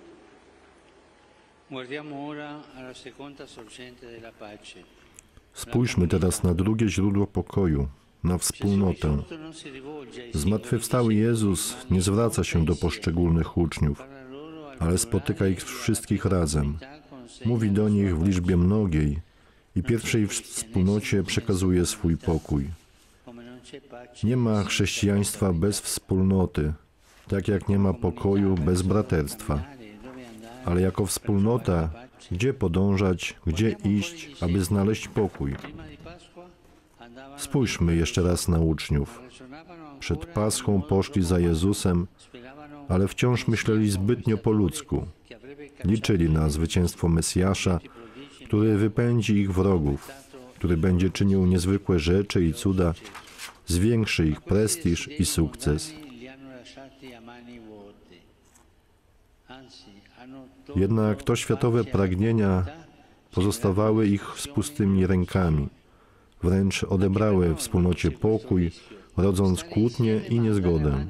Guardiamo ora alla seconda sorgente della pace. Spójrzmy teraz na drugie źródło pokoju, na wspólnotę. Zmartwychwstały Jezus nie zwraca się do poszczególnych uczniów, ale spotyka ich wszystkich razem. Mówi do nich w liczbie mnogiej i pierwszej wspólnocie przekazuje swój pokój. Nie ma chrześcijaństwa bez wspólnoty, tak jak nie ma pokoju bez braterstwa. Ale jako wspólnota, gdzie podążać, gdzie iść, aby znaleźć pokój? Spójrzmy jeszcze raz na uczniów. Przed Paschą poszli za Jezusem, ale wciąż myśleli zbytnio po ludzku. Liczyli na zwycięstwo Mesjasza, który wypędzi ich wrogów, który będzie czynił niezwykłe rzeczy i cuda, zwiększy ich prestiż i sukces. Jednak to światowe pragnienia pozostawały ich z pustymi rękami. Wręcz odebrały wspólnocie pokój, rodząc kłótnie i niezgodę.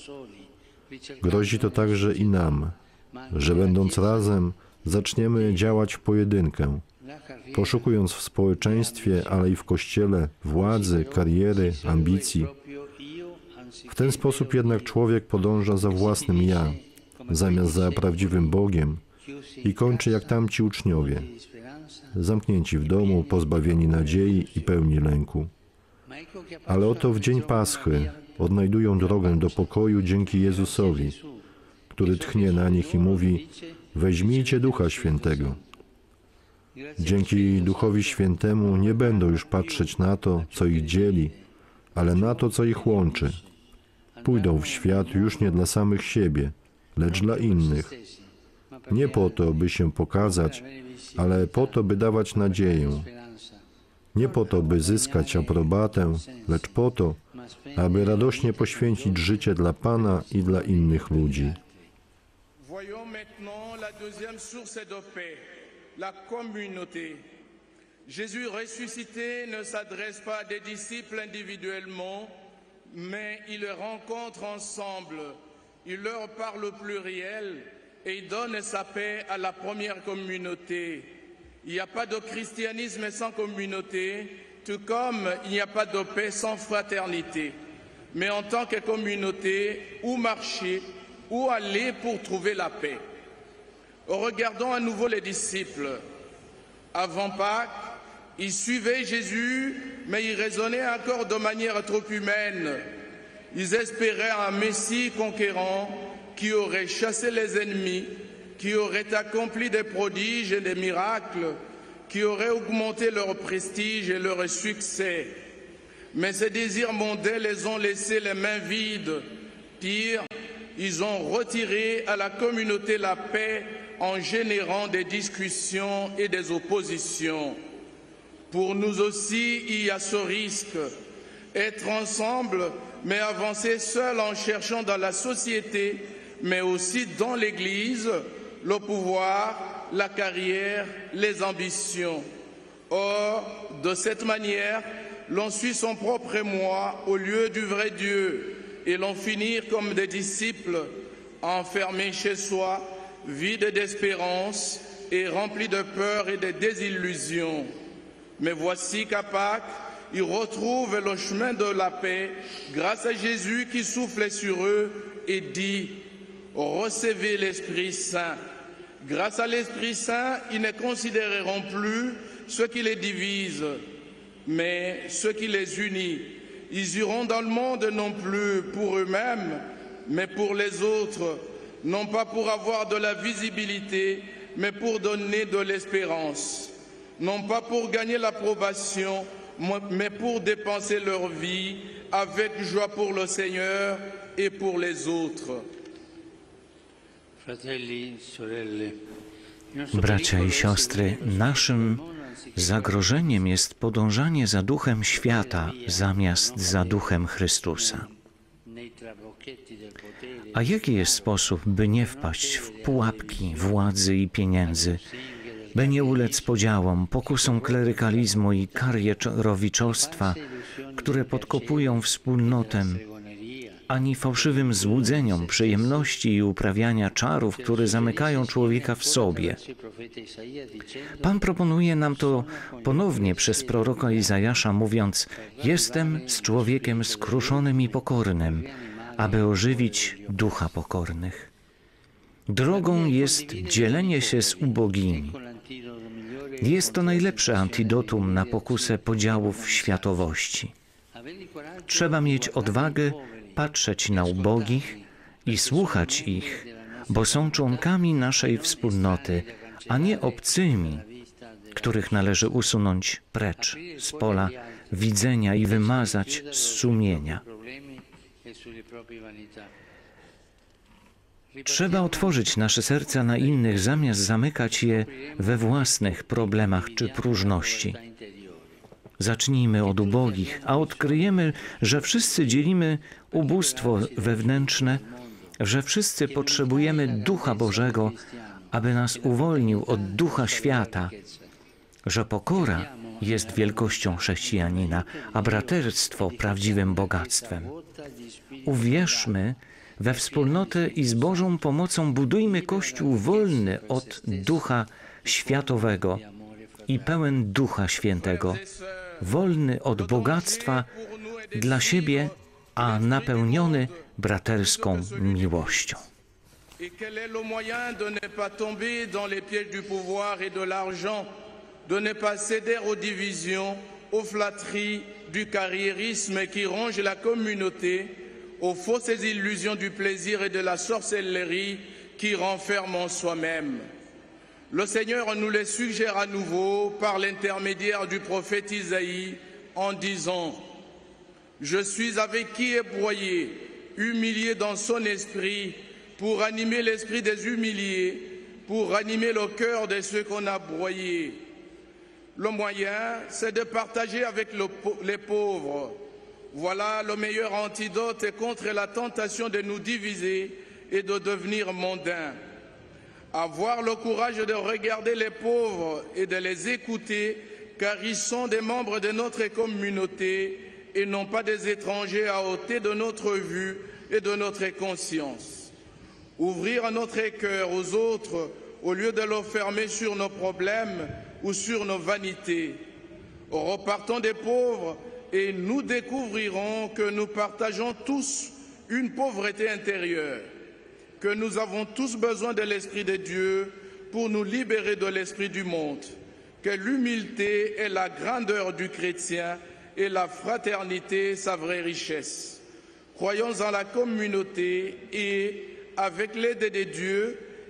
Grozi to także i nam, że będąc razem zaczniemy działać w pojedynkę, poszukując w społeczeństwie, ale i w Kościele władzy, kariery, ambicji. W ten sposób jednak człowiek podąża za własnym ja, zamiast za prawdziwym Bogiem i kończy jak tamci uczniowie, zamknięci w domu, pozbawieni nadziei i pełni lęku. Ale oto w dzień Paschy odnajdują drogę do pokoju dzięki Jezusowi, który tchnie na nich i mówi: weźmijcie Ducha Świętego. Dzięki Duchowi Świętemu nie będą już patrzeć na to, co ich dzieli, ale na to, co ich łączy. Pójdą w świat już nie dla samych siebie, lecz dla innych. Nie po to, by się pokazać, ale po to, by dawać nadzieję. Nie po to, by zyskać aprobatę, lecz po to, aby radośnie poświęcić życie dla Pana i dla innych ludzi. Voyons maintenant la deuxième source de paix, la communauté. Jésus ressuscité ne s'adresse pas à des disciples individuellement, mais il les rencontre ensemble. Il leur parle au pluriel et il donne sa paix à la première communauté. Il n'y a pas de christianisme sans communauté, tout comme il n'y a pas de paix sans fraternité. Mais en tant que communauté, où marcher, où aller pour trouver la paix? Regardons à nouveau les disciples. Avant Pâques, ils suivaient Jésus, mais ils raisonnaient encore de manière trop humaine. Ils espéraient un Messie conquérant qui aurait chassé les ennemis, qui auraient accompli des prodiges et des miracles, qui auraient augmenté leur prestige et leur succès. Mais ces désirs mondains les ont laissés les mains vides. Pire, ils ont retiré à la communauté la paix en générant des discussions et des oppositions. Pour nous aussi, il y a ce risque. Être ensemble, mais avancer seul en cherchant dans la société, mais aussi dans l'Église, le pouvoir, la carrière, les ambitions. Or, de cette manière, l'on suit son propre moi au lieu du vrai Dieu et l'on finit comme des disciples, enfermés chez soi, vides d'espérance et remplis de peur et de désillusions. Mais voici qu'à Pâques, ils retrouvent le chemin de la paix grâce à Jésus qui souffle sur eux et dit « Recevez l'Esprit Saint ». Grâce à l'Esprit Saint, ils ne considéreront plus ce qui les divise, mais ce qui les unit. Ils iront dans le monde non plus pour eux-mêmes, mais pour les autres, non pas pour avoir de la visibilité, mais pour donner de l'espérance. Non pas pour gagner l'approbation, mais pour dépenser leur vie avec joie pour le Seigneur et pour les autres. Bracia i siostry, naszym zagrożeniem jest podążanie za duchem świata zamiast za duchem Chrystusa. A jaki jest sposób, by nie wpaść w pułapki władzy i pieniędzy, by nie ulec podziałom, pokusom klerykalizmu i karierowiczostwa, które podkopują wspólnotę, ani fałszywym złudzeniom przyjemności i uprawiania czarów, które zamykają człowieka w sobie. Pan proponuje nam to ponownie przez proroka Izajasza, mówiąc: jestem z człowiekiem skruszonym i pokornym, aby ożywić ducha pokornych. Drogą jest dzielenie się z ubogimi. Jest to najlepsze antidotum na pokusę podziałów światowości. Trzeba mieć odwagę patrzeć na ubogich i słuchać ich, bo są członkami naszej wspólnoty, a nie obcymi, których należy usunąć precz z pola widzenia i wymazać z sumienia. Trzeba otworzyć nasze serca na innych, zamiast zamykać je we własnych problemach czy próżności. Zacznijmy od ubogich, a odkryjemy, że wszyscy dzielimy ubóstwo wewnętrzne, że wszyscy potrzebujemy Ducha Bożego, aby nas uwolnił od ducha świata, że pokora jest wielkością chrześcijanina, a braterstwo prawdziwym bogactwem. Uwierzmy we wspólnotę i z Bożą pomocą budujmy Kościół wolny od ducha światowego i pełen Ducha Świętego, wolny od bogactwa dla siebie, a napełniony braterską miłością. Et quel est le moyen de ne pas tomber dans les pièges du pouvoir et de l'argent, de ne pas céder aux divisions, aux flatteries du carriérisme qui ronge la communauté, aux fausses illusions du plaisir et de la sorcellerie qui renferment en soi-même. Le Seigneur nous les suggère à nouveau par l'intermédiaire du prophète Isaïe en disant « Je suis avec qui est broyé, humilié dans son esprit, pour animer l'esprit des humiliés, pour animer le cœur de ceux qu'on a broyés. » Le moyen, c'est de partager avec les pauvres. Voilà le meilleur antidote contre la tentation de nous diviser et de devenir mondains. Avoir le courage de regarder les pauvres et de les écouter, car ils sont des membres de notre communauté et non pas des étrangers à ôter de notre vue et de notre conscience. Ouvrir notre cœur aux autres au lieu de le fermer sur nos problèmes ou sur nos vanités. Repartons des pauvres et nous découvrirons que nous partageons tous une pauvreté intérieure, que nous avons tous besoin de l'Esprit de Dieu pour nous libérer de l'esprit du monde, que l'humilité est la grandeur du chrétien et la fraternité sa vraie richesse. Croyons en la communauté et, avec l'aide de Dieu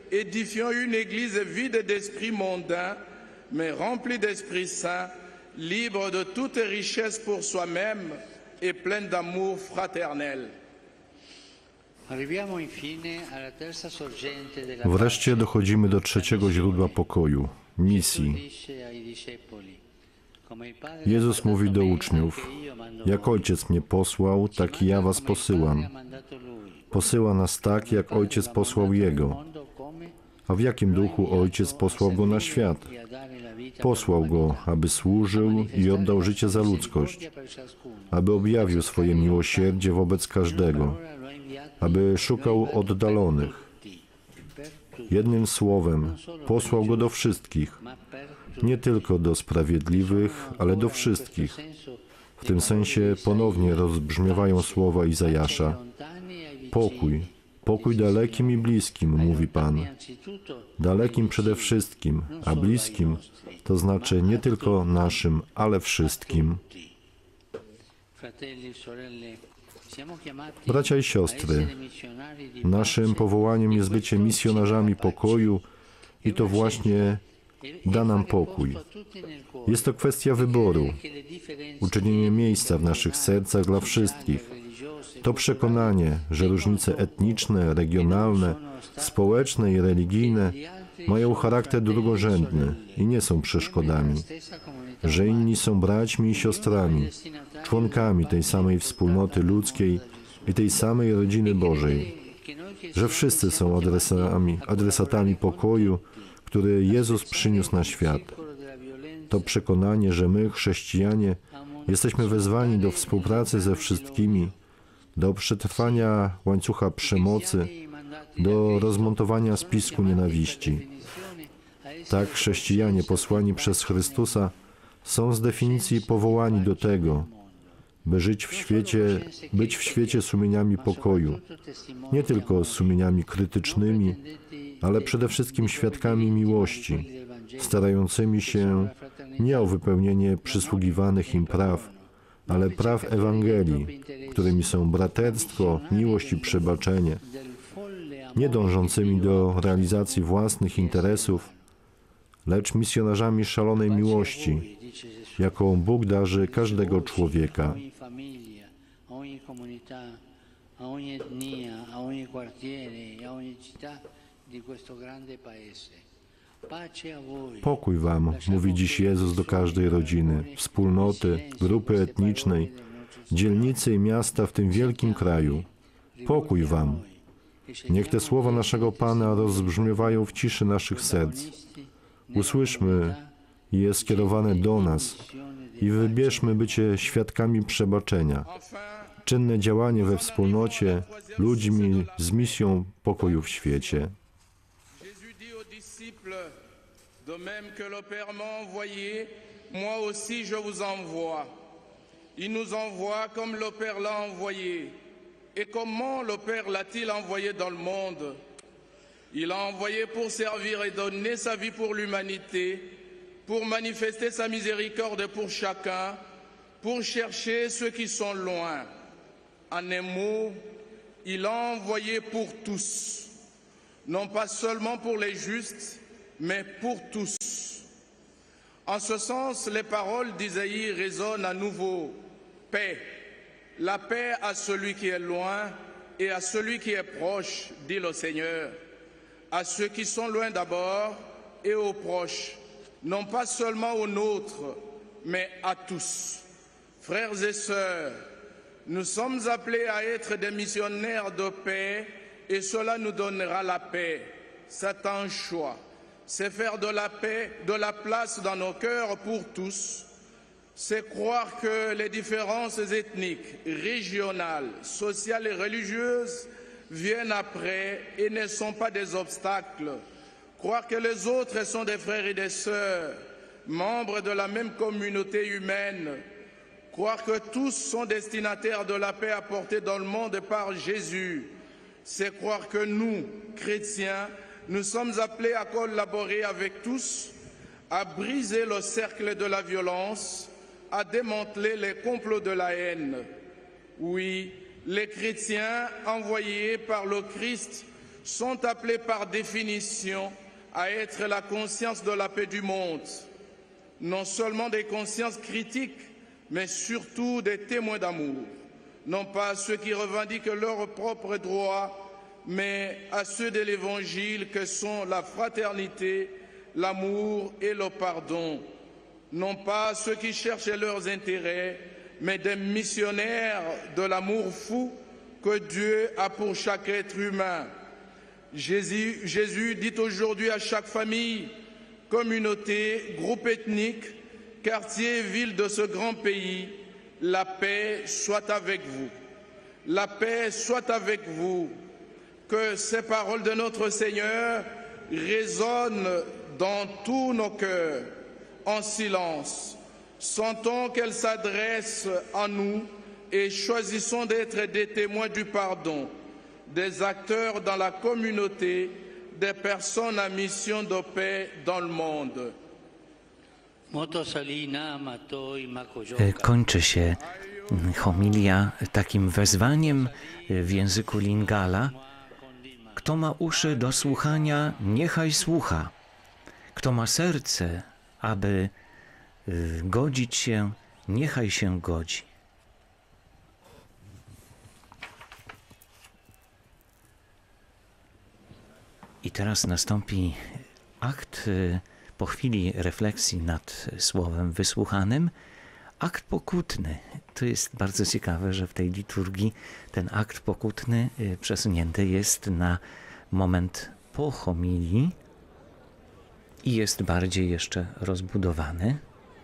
édifions une Église vide d'esprit mondain, mais remplie d'Esprit Saint, libre de toute richesse pour soi-même et pleine d'amour fraternel. Arriviamo infine alla terza sorgente della Wreszcie dochodzimy do trzeciego źródła pokoju, misji. dice ai discepoli: come il Padre Jezus mówi do me, uczniów: anche io mando jak voi. Ojciec mnie posłał, tak i ja was Come il posyłam. Padre ha mandato lui. Posyła nas tak, jak Ojciec posłał Jego. A w jakim duchu Ojciec posłał Go na świat? Posłał Go, aby służył i oddał życie za ludzkość, aby objawił swoje miłosierdzie wobec każdego, aby szukał oddalonych. Jednym słowem, posłał Go do wszystkich, nie tylko do sprawiedliwych, ale do wszystkich. W tym sensie ponownie rozbrzmiewają słowa Izajasza: pokój, pokój dalekim i bliskim, mówi Pan. Dalekim przede wszystkim, a bliskim to znaczy nie tylko naszym, ale wszystkim. Bracia i siostry, naszym powołaniem jest bycie misjonarzami pokoju i to właśnie da nam pokój. Jest to kwestia wyboru, uczynienie miejsca w naszych sercach dla wszystkich. To przekonanie, że różnice etniczne, regionalne, społeczne i religijne mają charakter drugorzędny i nie są przeszkodami, że inni są braćmi i siostrami, członkami tej samej wspólnoty ludzkiej i tej samej rodziny Bożej, że wszyscy są adresatami pokoju, który Jezus przyniósł na świat. To przekonanie, że my, chrześcijanie, jesteśmy wezwani do współpracy ze wszystkimi, do przetrwania łańcucha przemocy, do rozmontowania spisku nienawiści. Tak chrześcijanie posłani przez Chrystusa są z definicji powołani do tego, by być w świecie sumieniami pokoju, nie tylko sumieniami krytycznymi, ale przede wszystkim świadkami miłości, starającymi się nie o wypełnienie przysługiwanych im praw, ale praw Ewangelii, którymi są braterstwo, miłość i przebaczenie, nie dążącymi do realizacji własnych interesów, lecz misjonarzami szalonej miłości, jaką Bóg darzy każdego człowieka. Pokój wam, mówi dziś Jezus do każdej rodziny, wspólnoty, grupy etnicznej, dzielnicy i miasta w tym wielkim kraju. Pokój wam. Niech te słowa naszego Pana rozbrzmiewają w ciszy naszych serc. Usłyszmy je skierowane do nas i wybierzmy bycie świadkami przebaczenia. Czynne działanie we wspólnocie, ludźmi z misją pokoju w świecie. De même que le Père m'a envoyé, moi aussi je vous envoie. Il nous envoie comme le Père l'a envoyé. Et comment le Père l'a-t-il envoyé dans le monde? Il l'a envoyé pour servir et donner sa vie pour l'humanité, pour manifester sa miséricorde pour chacun, pour chercher ceux qui sont loin. En un mot, il l'a envoyé pour tous, non pas seulement pour les justes, mais pour tous. En ce sens, les paroles d'Isaïe résonnent à nouveau. Paix, la paix à celui qui est loin et à celui qui est proche, dit le Seigneur. À ceux qui sont loin d'abord et aux proches, non pas seulement aux nôtres, mais à tous. Frères et sœurs, nous sommes appelés à être des missionnaires de paix et cela nous donnera la paix. C'est un choix. C'est faire de la paix, de la place dans nos cœurs pour tous. C'est croire que les différences ethniques, régionales, sociales et religieuses viennent après et ne sont pas des obstacles. Croire que les autres sont des frères et des sœurs, membres de la même communauté humaine. Croire que tous sont destinataires de la paix apportée dans le monde par Jésus. C'est croire que nous, chrétiens, nous sommes appelés à collaborer avec tous, à briser le cercle de la violence, à démanteler les complots de la haine. Oui, les chrétiens envoyés par le Christ sont appelés par définition à être la conscience de la paix du monde. Non seulement des consciences critiques, mais surtout des témoins d'amour. Non pas à ceux qui revendiquent leurs propres droits, mais à ceux de l'Évangile que sont la fraternité, l'amour et le pardon. Non pas à ceux qui cherchent leurs intérêts, mais des missionnaires de l'amour fou que Dieu a pour chaque être humain. Jésus dit aujourd'hui à chaque famille, communauté, groupe ethnique, quartier, ville de ce grand pays, la paix soit avec vous. La paix soit avec vous. Que ces paroles de notre Seigneur résonnent dans tous nos cœurs, en silence. Sentons qu'elles s'adressent à nous et choisissons d'être des témoins du pardon, des acteurs dans la communauté, des personnes à mission de paix dans le monde. Kończy się homilia takim wezwaniem w języku Lingala. Kto ma uszy do słuchania, niechaj słucha. Kto ma serce, aby godzić się, niechaj się godzi. I teraz nastąpi akt, po chwili refleksji nad słowem wysłuchanym, akt pokutny. To jest bardzo ciekawe, że w tej liturgii ten akt pokutny przesunięty jest na moment po homilii i jest bardziej jeszcze rozbudowany.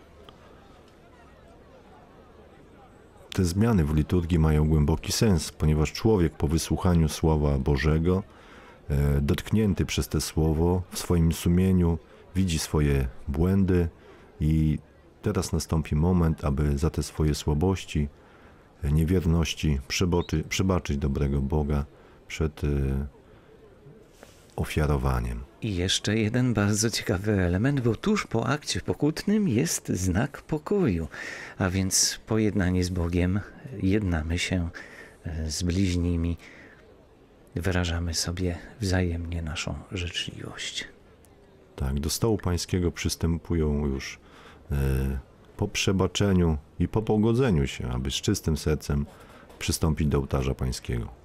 Te zmiany w liturgii mają głęboki sens, ponieważ człowiek po wysłuchaniu Słowa Bożego, dotknięty przez te Słowo, w swoim sumieniu widzi swoje błędy i teraz nastąpi moment, aby za te swoje słabości, niewierności przebaczyć dobrego Boga przed ofiarowaniem. I jeszcze jeden bardzo ciekawy element, bo tuż po akcie pokutnym jest znak pokoju, a więc pojednanie z Bogiem, jednamy się z bliźnimi, wyrażamy sobie wzajemnie naszą życzliwość. Tak, do stołu pańskiego przystępują już po przebaczeniu i po pogodzeniu się, aby z czystym sercem przystąpić do ołtarza pańskiego.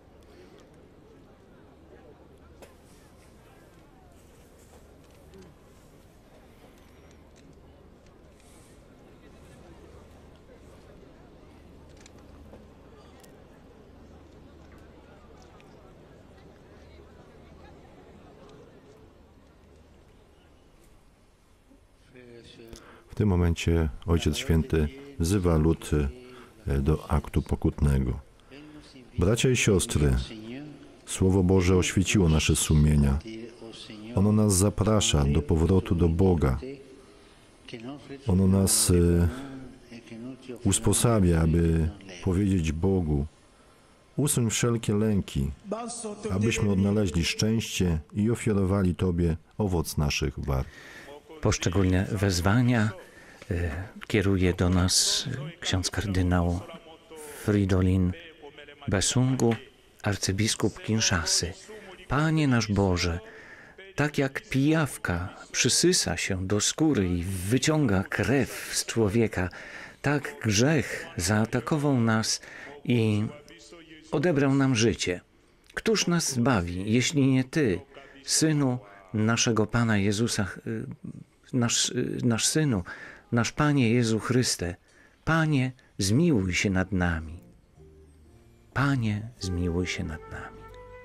W tym momencie Ojciec Święty wzywa lud do aktu pokutnego. Bracia i siostry, Słowo Boże oświeciło nasze sumienia. Ono nas zaprasza do powrotu do Boga. Ono nas usposabia, aby powiedzieć Bogu: usuń wszelkie lęki, abyśmy odnaleźli szczęście i ofiarowali Tobie owoc naszych warg. Poszczególne wezwania kieruje do nas ksiądz kardynał Fridolin Besungu, arcybiskup Kinshasy. Panie nasz Boże, tak jak pijawka przysysa się do skóry i wyciąga krew z człowieka, tak grzech zaatakował nas i odebrał nam życie. Któż nas zbawi, jeśli nie Ty, Synu naszego Pana Jezusa, nasz Synu, nasz Panie Jezu Chryste? Panie, zmiłuj się nad nami. Panie, zmiłuj się nad nami.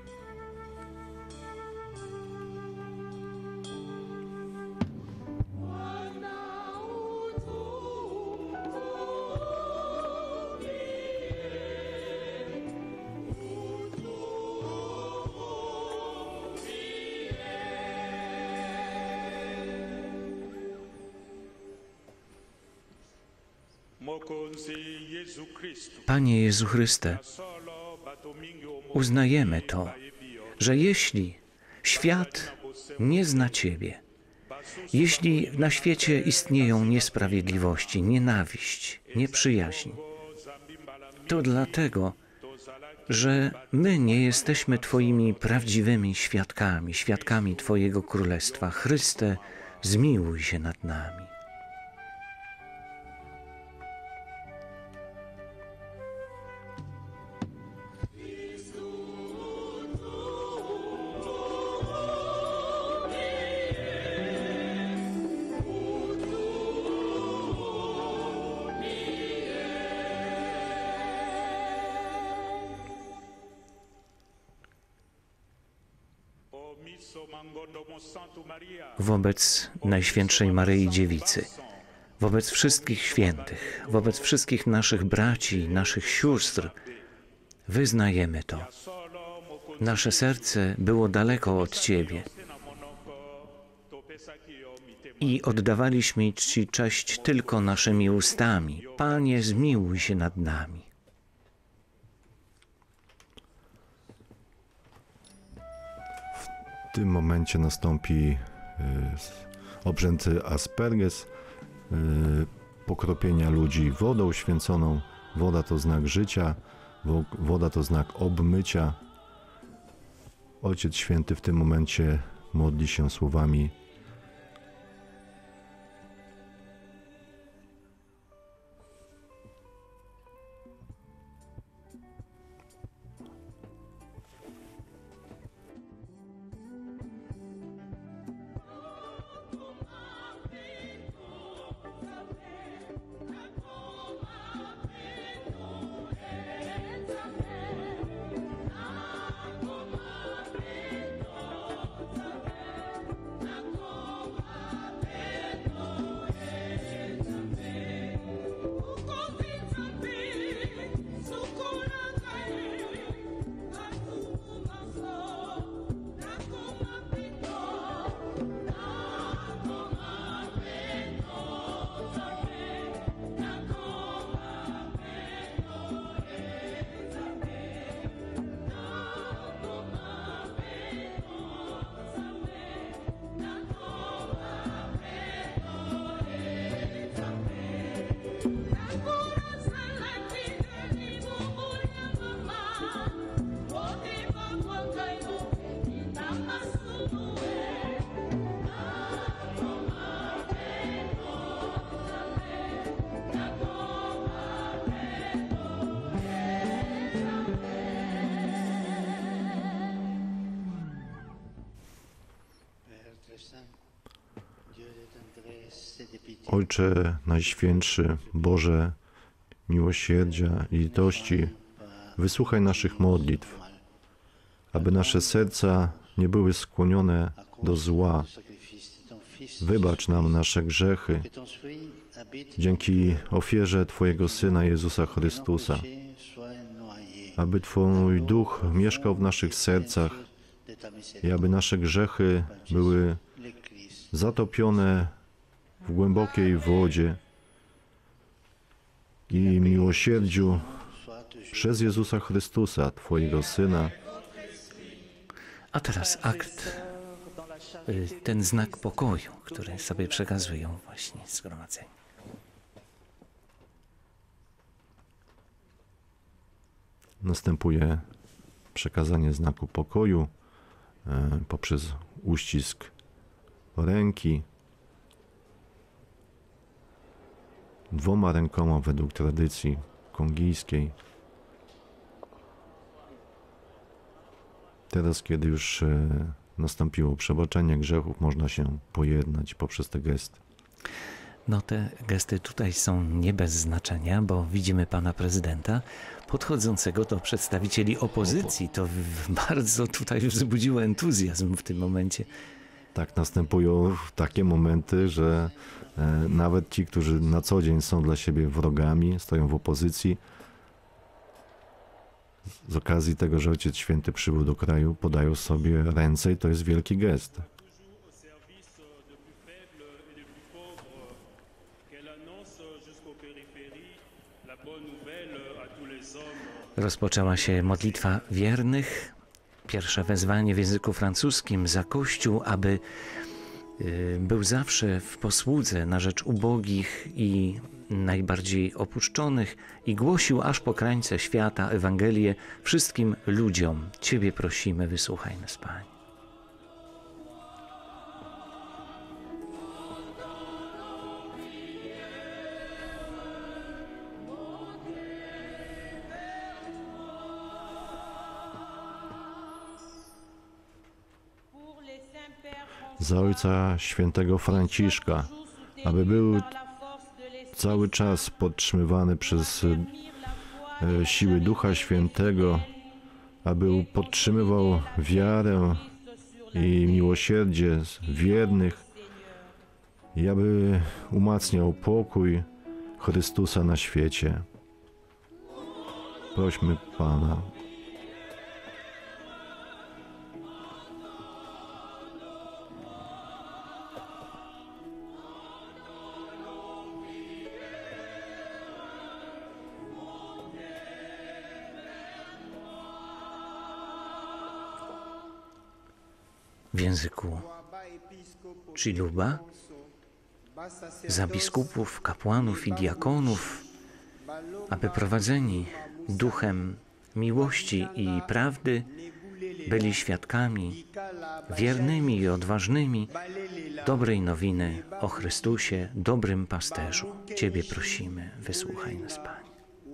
Panie Jezu Chryste, uznajemy to, że jeśli świat nie zna Ciebie, jeśli na świecie istnieją niesprawiedliwości, nienawiść, nieprzyjaźń, to dlatego, że my nie jesteśmy Twoimi prawdziwymi świadkami, świadkami Twojego Królestwa. Chryste, zmiłuj się nad nami. Wobec Najświętszej Maryi Dziewicy, wobec wszystkich świętych, wobec wszystkich naszych braci, naszych sióstr, wyznajemy to. Nasze serce było daleko od Ciebie i oddawaliśmy Ci cześć tylko naszymi ustami. Panie, zmiłuj się nad nami. W tym momencie nastąpi obrzęd Asperges, pokropienia ludzi wodą święconą. Woda to znak życia, woda to znak obmycia. Ojciec Święty w tym momencie modli się słowami: Ojcze Najświętszy, Boże miłosierdzia i litości, wysłuchaj naszych modlitw, aby nasze serca nie były skłonione do zła. Wybacz nam nasze grzechy dzięki ofierze Twojego Syna Jezusa Chrystusa, aby Twój Duch mieszkał w naszych sercach i aby nasze grzechy były zatopione w głębokiej wodzie i miłosierdziu przez Jezusa Chrystusa, Twojego Syna. A teraz akt, ten znak pokoju, który sobie przekazują właśnie zgromadzeni. Następuje przekazanie znaku pokoju poprzez uścisk ręki dwoma rękoma według tradycji kongijskiej. Teraz, kiedy już nastąpiło przebaczenie grzechów, można się pojednać poprzez te gesty. No te gesty tutaj są nie bez znaczenia, bo widzimy pana prezydenta podchodzącego do przedstawicieli opozycji. To bardzo tutaj wzbudziło entuzjazm w tym momencie. Tak, następują takie momenty, że nawet ci, którzy na co dzień są dla siebie wrogami, stoją w opozycji, z okazji tego, że Ojciec Święty przybył do kraju, podają sobie ręce i to jest wielki gest. Rozpoczęła się modlitwa wiernych. Pierwsze wezwanie w języku francuskim za Kościół, aby był zawsze w posłudze na rzecz ubogich i najbardziej opuszczonych i głosił aż po krańce świata Ewangelię wszystkim ludziom. Ciebie prosimy, wysłuchaj nas, Panie. Za ojca świętego Franciszka, aby był cały czas podtrzymywany przez siły Ducha Świętego, aby podtrzymywał wiarę i miłosierdzie wiernych i aby umacniał pokój Chrystusa na świecie. Prośmy Pana. W języku Chiluba za biskupów, kapłanów i diakonów, aby prowadzeni duchem miłości i prawdy byli świadkami wiernymi i odważnymi dobrej nowiny o Chrystusie, dobrym pasterzu. Ciebie prosimy, wysłuchaj nas, Panie.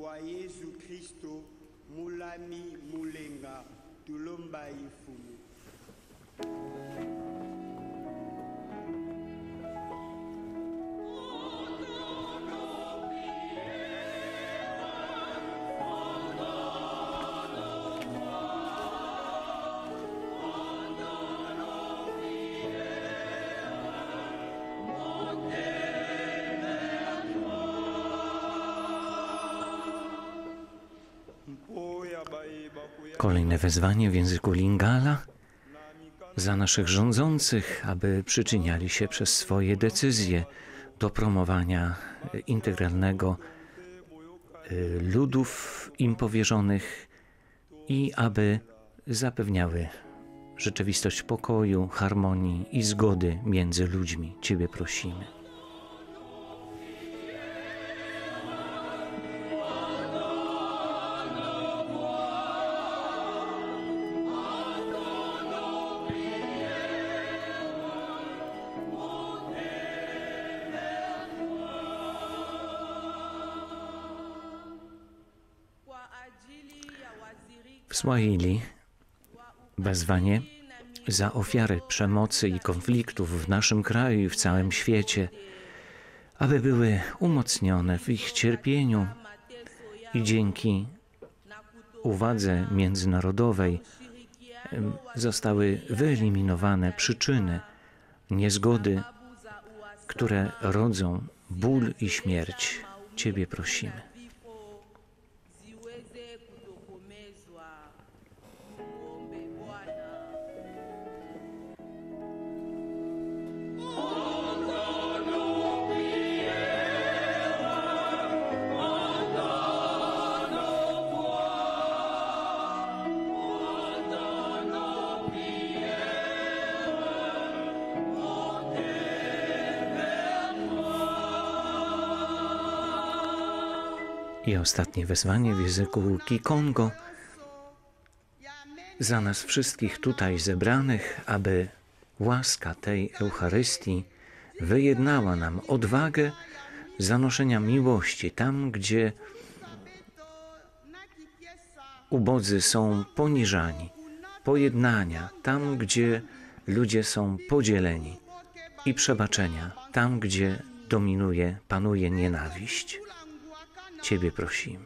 Kolejne wezwanie w języku Lingala za naszych rządzących, aby przyczyniali się przez swoje decyzje do promowania integralnego ludów im powierzonych i aby zapewniały rzeczywistość pokoju, harmonii i zgody między ludźmi. Ciebie prosimy. W Swahili wezwanie za ofiary przemocy i konfliktów w naszym kraju i w całym świecie, aby były umocnione w ich cierpieniu i dzięki uwadze międzynarodowej zostały wyeliminowane przyczyny niezgody, które rodzą ból i śmierć. Ciebie prosimy. I ostatnie wezwanie w języku Kikongo za nas wszystkich tutaj zebranych, aby łaska tej Eucharystii wyjednała nam odwagę zanoszenia miłości tam, gdzie ubodzy są poniżani, pojednania tam, gdzie ludzie są podzieleni i przebaczenia tam, gdzie panuje nienawiść. Ciebie prosimy.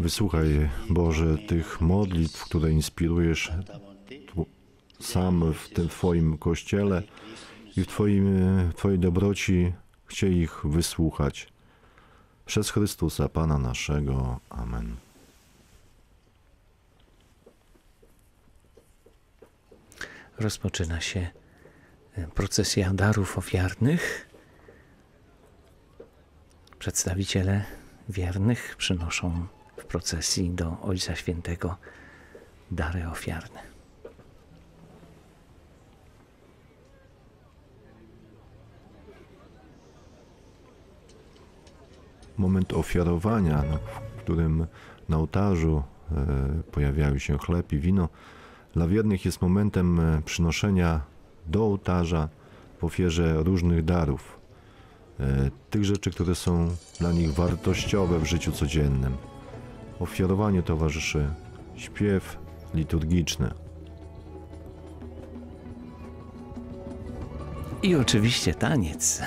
Wysłuchaj, Boże, tych modlitw, które inspirujesz sam w tym Twoim Kościele i w Twojej dobroci chciej ich wysłuchać. Przez Chrystusa, Pana naszego. Amen. Rozpoczyna się procesja darów ofiarnych. Przedstawiciele wiernych przynoszą w procesji do Ojca Świętego dary ofiarne. Moment ofiarowania, w którym na ołtarzu pojawiają się chleb i wino, dla wiernych jest momentem przynoszenia do ołtarza w ofierze różnych darów. Tych rzeczy, które są dla nich wartościowe w życiu codziennym. Ofiarowaniu towarzyszy śpiew liturgiczny. I oczywiście taniec.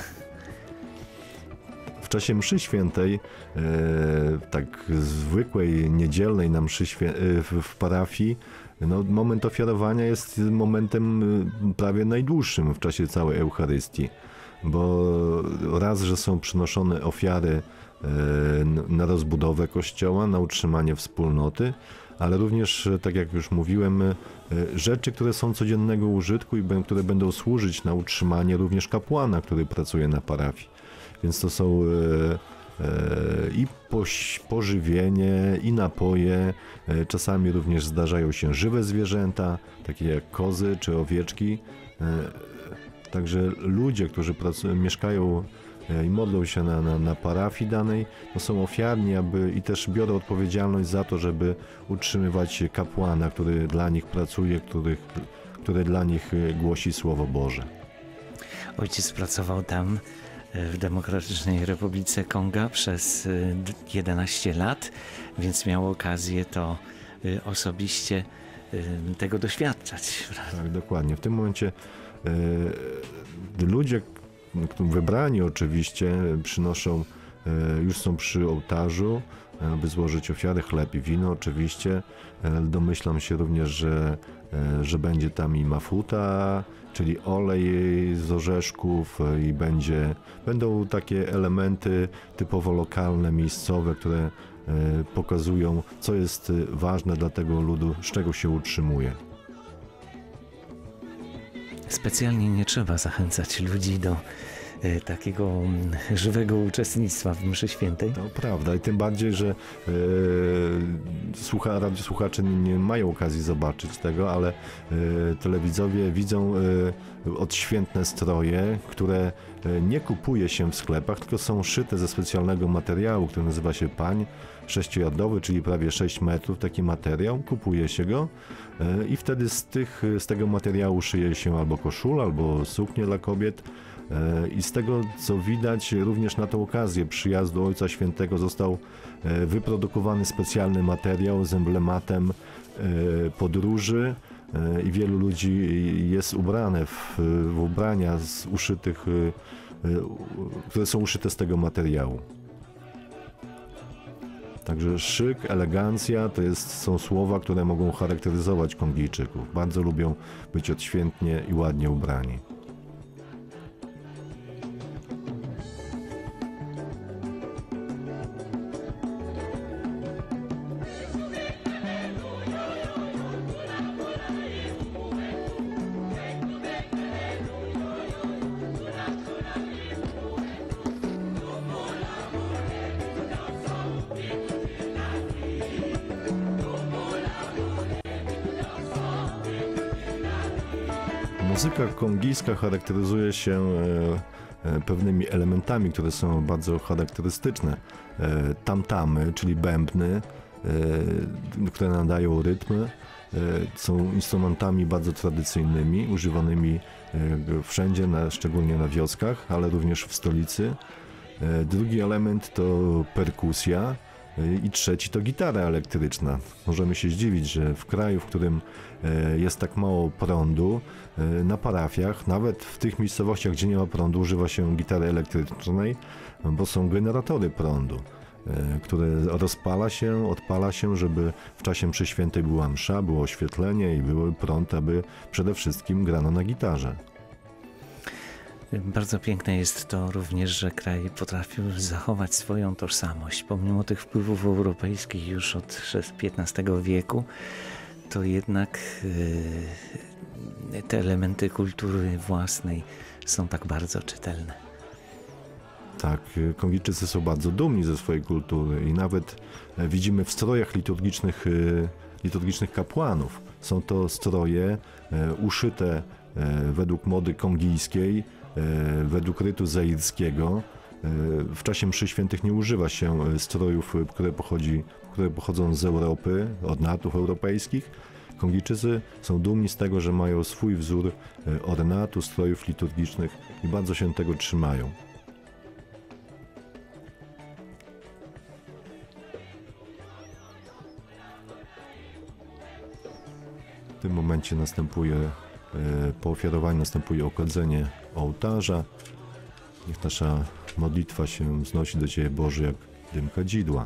W czasie mszy świętej, tak zwykłej, niedzielnej na mszy w parafii, moment ofiarowania jest momentem prawie najdłuższym w czasie całej Eucharystii. Bo raz, że są przynoszone ofiary na rozbudowę Kościoła, na utrzymanie wspólnoty, ale również, tak jak już mówiłem, rzeczy, które są codziennego użytku i które będą służyć na utrzymanie również kapłana, który pracuje na parafii. Więc to są i pożywienie, i napoje. Czasami również zdarzają się żywe zwierzęta, takie jak kozy czy owieczki. Także ludzie, którzy mieszkają i modlą się na parafii danej, to są ofiarni, i też biorą odpowiedzialność za to, żeby utrzymywać kapłana, który dla nich pracuje, który dla nich głosi Słowo Boże. Ojciec pracował tam w Demokratycznej Republice Konga przez 11 lat, więc miał okazję to osobiście tego doświadczać. Tak, dokładnie. W tym momencie ludzie, wybrani oczywiście, przynoszą, już są przy ołtarzu, by złożyć ofiary, chleb i wino oczywiście. Domyślam się również, że będzie tam i mafuta, czyli olej z orzeszków i będą takie elementy typowo lokalne, miejscowe, które pokazują, co jest ważne dla tego ludu, z czego się utrzymuje. Specjalnie nie trzeba zachęcać ludzi do takiego żywego uczestnictwa w mszy świętej. To prawda i tym bardziej, że słuchacze nie mają okazji zobaczyć tego, ale telewidzowie widzą odświętne stroje, które nie kupuje się w sklepach, tylko są szyte ze specjalnego materiału, który nazywa się pań sześciojardowy, czyli prawie 6 metrów, taki materiał, kupuje się go i wtedy z tego materiału szyje się albo koszulę, albo suknię dla kobiet. I z tego, co widać, również na tę okazję przyjazdu Ojca Świętego został wyprodukowany specjalny materiał z emblematem podróży i wielu ludzi jest ubrane w ubrania które są uszyte z tego materiału. Także szyk, elegancja są słowa, które mogą charakteryzować Kongijczyków. Bardzo lubią być odświętnie i ładnie ubrani. Muzyka kongijska charakteryzuje się pewnymi elementami, które są bardzo charakterystyczne. Tamtamy, czyli bębny, które nadają rytmy, są instrumentami bardzo tradycyjnymi, używanymi wszędzie, szczególnie na wioskach, ale również w stolicy. Drugi element to perkusja i trzeci to gitara elektryczna. Możemy się zdziwić, że w kraju, w którym jest tak mało prądu, na parafiach, nawet w tych miejscowościach, gdzie nie ma prądu, używa się gitary elektrycznej, bo są generatory prądu. które odpala się, żeby w czasie mszy świętej była msza, było oświetlenie i były prąd, aby przede wszystkim grano na gitarze. Bardzo piękne jest to również, że kraj potrafił zachować swoją tożsamość. Pomimo tych wpływów europejskich już od XV wieku, to jednak te elementy kultury własnej są tak bardzo czytelne. Tak, Kongijczycy są bardzo dumni ze swojej kultury i nawet widzimy w strojach liturgicznych kapłanów. Są to stroje uszyte według mody kongijskiej, według rytu zairskiego. W czasie mszy świętych nie używa się strojów, które pochodzą z Europy, od nartów europejskich. Kongijczycy są dumni z tego, że mają swój wzór ornatu, strojów liturgicznych i bardzo się tego trzymają. W tym momencie po ofiarowaniu następuje okadzenie ołtarza. Niech nasza modlitwa się wznosi do Ciebie, Boże, jak dym kadzidła.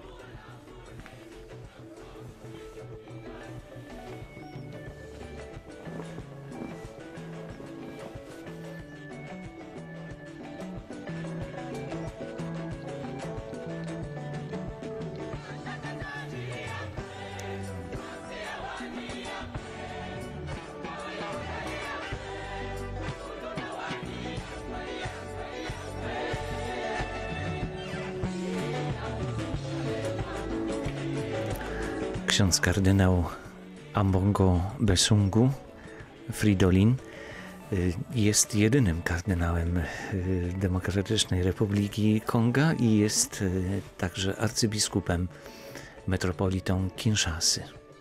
Ksiądz kardynał Ambongo Besungu Fridolin jest jedynym kardynałem Demokratycznej Republiki Konga i jest także arcybiskupem, metropolitą Kinshasy.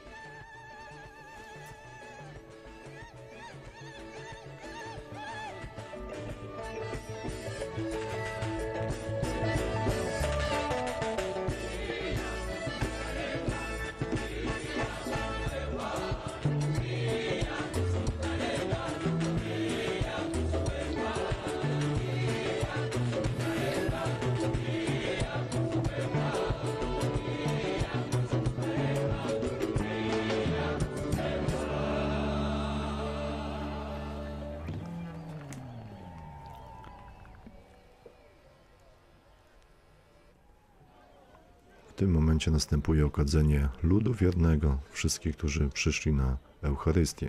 W tym momencie następuje okadzenie ludu wiernego, wszystkich, którzy przyszli na Eucharystię.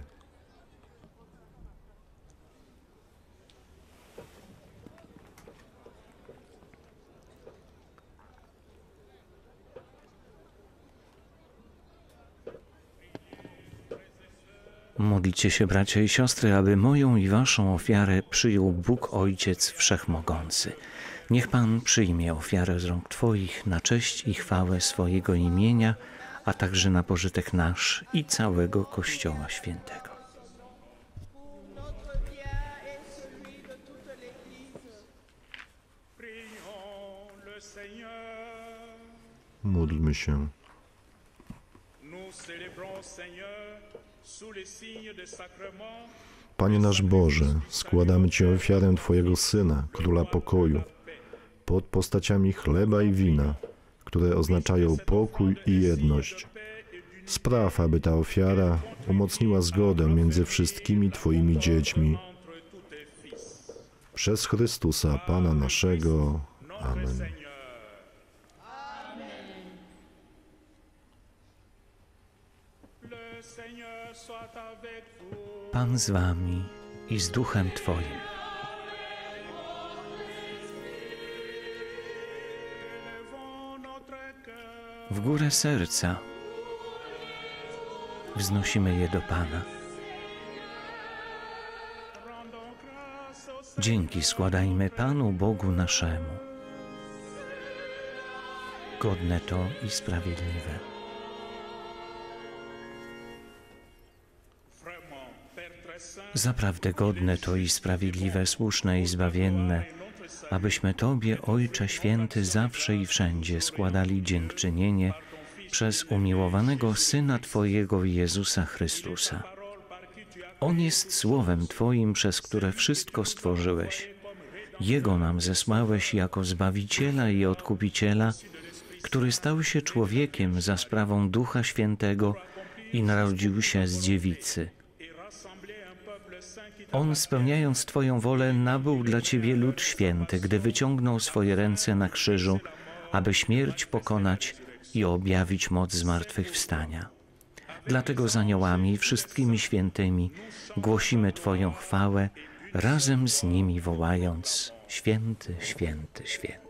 Modlcie się, bracia i siostry, aby moją i waszą ofiarę przyjął Bóg Ojciec Wszechmogący. Niech Pan przyjmie ofiarę z rąk Twoich na cześć i chwałę swojego imienia, a także na pożytek nasz i całego Kościoła Świętego. Módlmy się. Panie nasz Boże, składamy Ci ofiarę Twojego Syna, Króla Pokoju, pod postaciami chleba i wina, które oznaczają pokój i jedność. Spraw, aby ta ofiara umocniła zgodę między wszystkimi Twoimi dziećmi. Przez Chrystusa, Pana naszego. Amen. Pan z Wami i z Duchem Twoim. W górę serca wznosimy je do Pana. Dzięki składajmy Panu Bogu naszemu. Godne to i sprawiedliwe. Zaprawdę godne to i sprawiedliwe, słuszne i zbawienne, abyśmy Tobie, Ojcze Święty, zawsze i wszędzie składali dziękczynienie przez umiłowanego Syna Twojego Jezusa Chrystusa. On jest Słowem Twoim, przez które wszystko stworzyłeś. Jego nam zesłałeś jako Zbawiciela i Odkupiciela który stał się człowiekiem za sprawą Ducha Świętego i narodził się z dziewicy. On, spełniając Twoją wolę, nabył dla Ciebie lud święty, gdy wyciągnął swoje ręce na krzyżu, aby śmierć pokonać i objawić moc zmartwychwstania. Dlatego z aniołami i wszystkimi świętymi głosimy Twoją chwałę, razem z nimi wołając: Święty, święty, święty.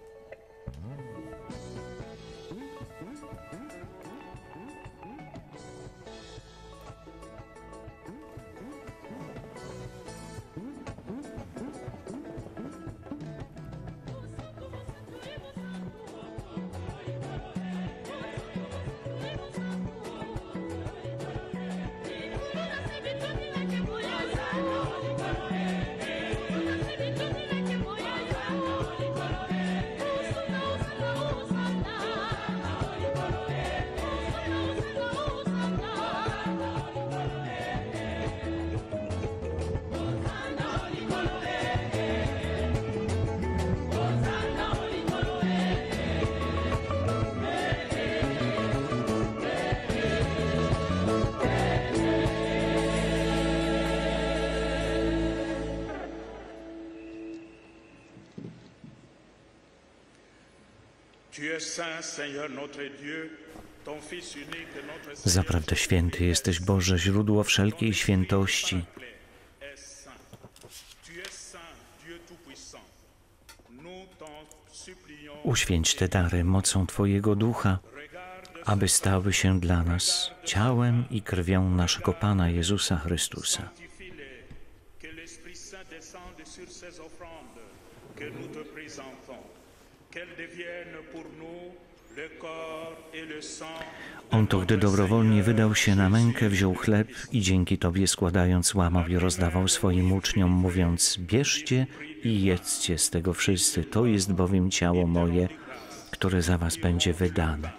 Zaprawdę święty jesteś, Boże, źródło wszelkiej świętości. Uświęć te dary mocą Twojego Ducha, aby stały się dla nas ciałem i krwią naszego Pana Jezusa Chrystusa. On to, gdy dobrowolnie wydał się na mękę, wziął chleb i dzięki Tobie składając łamał i rozdawał swoim uczniom, mówiąc: bierzcie i jedzcie z tego wszyscy, to jest bowiem ciało moje, które za was będzie wydane.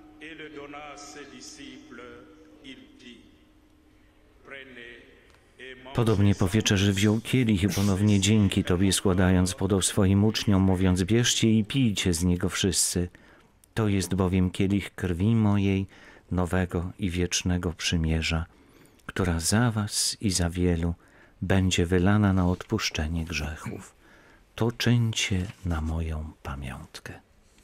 Podobnie po wieczerzy wziął kielich i ponownie dzięki Tobie składając podał swoim uczniom, mówiąc: bierzcie i pijcie z niego wszyscy. To jest bowiem kielich krwi mojej, nowego i wiecznego przymierza, która za was i za wielu będzie wylana na odpuszczenie grzechów. To czyńcie na moją pamiątkę.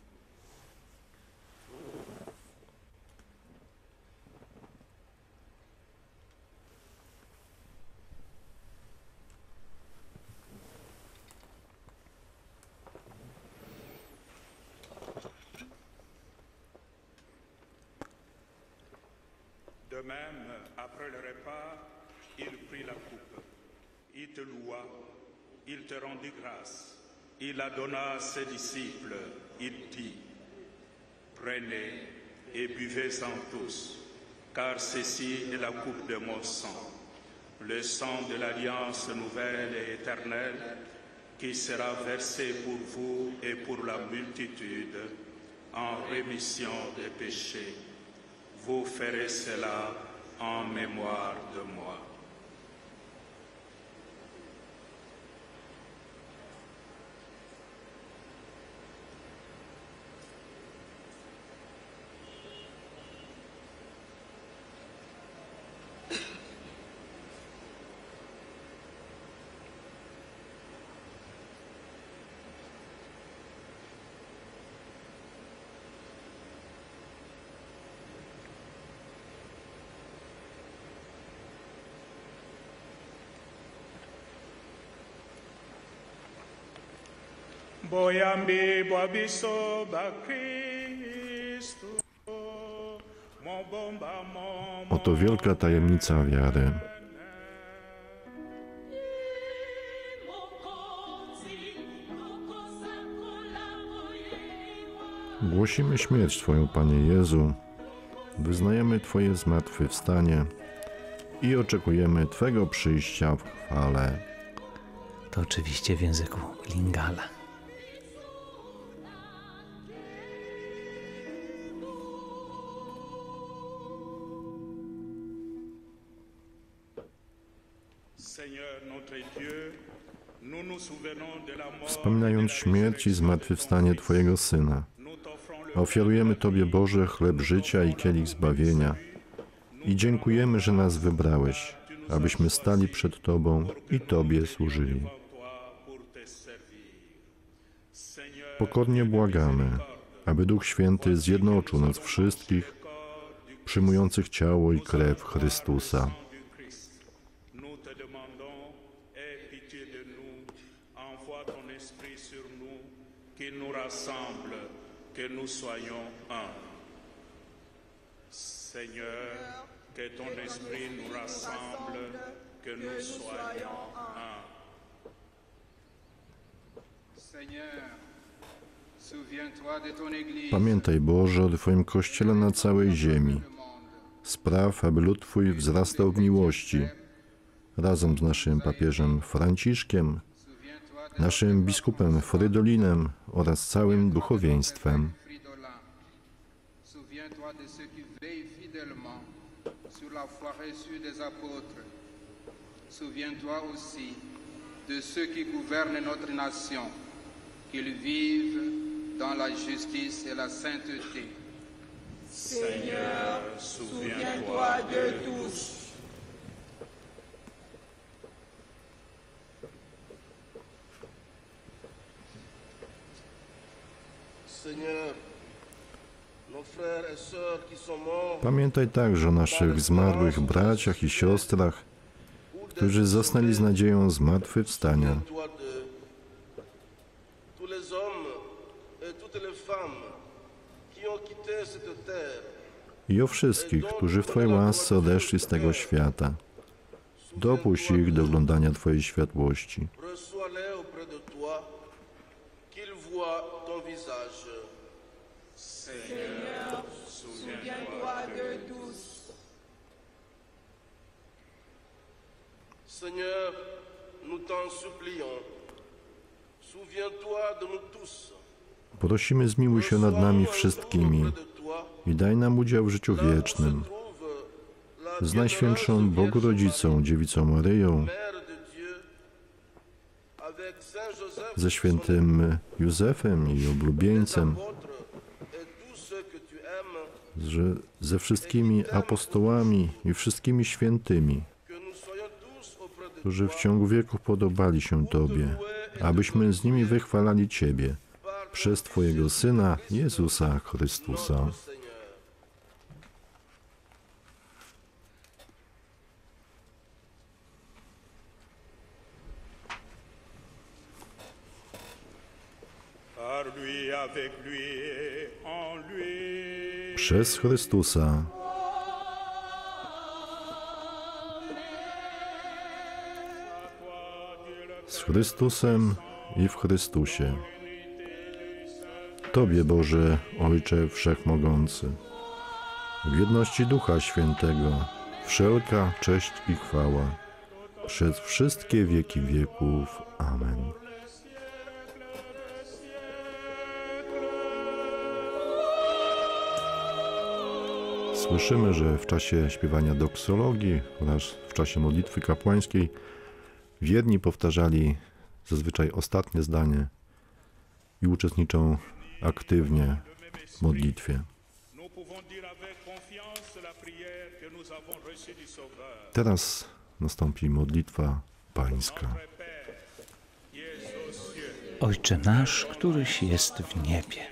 De même, après le repas, il prit la coupe. Il te loua, il te rendit grâce. Il la donna à ses disciples. Il dit: prenez et buvez-en tous, car ceci est la coupe de mon sang, le sang de l'alliance nouvelle et éternelle, qui sera versé pour vous et pour la multitude en rémission des péchés. Vous ferez cela en mémoire de moi. Boyambi boabiso ba Kristu, mon bomba mon. Oto wielka tajemnica wiary. Głosimy śmierć Twoją, Panie Jezu, wyznajemy Twoje zmartwychwstanie i oczekujemy Twego przyjścia w chwale. To oczywiście w języku Lingala. Wspominając śmierć i zmartwychwstanie Twojego Syna, Ofiarujemy Tobie, Boże, chleb życia i kielich zbawienia i dziękujemy, że nas wybrałeś, abyśmy stali przed Tobą i Tobie służyli. Pokornie błagamy, aby Duch Święty zjednoczył nas wszystkich, przyjmujących ciało i krew Chrystusa. Que nous soyons un. Seigneur, que ton esprit nous rassemble, que nous soyons un. Seigneur, souviens-toi de ton Église. Pamiętaj, Boże, o Twoim Kościele na całej ziemi. Spraw, aby lud Twój wzrastał w miłości, razem z naszym papieżem Franciszkiem, naszym biskupem Frydolinem oraz całym duchowieństwem. Souviens-toi aussi de ceux qui gouvernent notre nation, qu'ils vivent dans la justice et la sainteté. Seigneur, souviens-toi de tous. Pamiętaj także o naszych zmarłych braciach i siostrach, którzy zasnęli z nadzieją zmartwychwstania. I o wszystkich, którzy w Twojej łasce odeszli z tego świata. Dopuść ich do oglądania Twojej światłości. Seigneur, souviens-toi de tous. Seigneur, nous t'en supplions. Souviens-toi de nous tous. Prosimy, zmiłuj się nad nami wszystkimi i daj nam udział w życiu wiecznym. Z Najświętszą Bogorodzicą, Dziewicą Maryją, ze świętym Józefem i oblubieńcem, ze wszystkimi apostołami i wszystkimi świętymi, którzy w ciągu wieków podobali się Tobie, abyśmy z nimi wychwalali Ciebie przez Twojego Syna, Jezusa Chrystusa. Przez Chrystusa. Z Chrystusem i w Chrystusie. Tobie, Boże, Ojcze Wszechmogący, w jedności Ducha Świętego, wszelka cześć i chwała, przez wszystkie wieki wieków. Amen. Słyszymy, że w czasie śpiewania doksologii oraz w czasie modlitwy kapłańskiej wierni powtarzali zazwyczaj ostatnie zdanie i uczestniczą aktywnie w modlitwie. Teraz nastąpi modlitwa pańska. Ojcze nasz, któryś jest w niebie.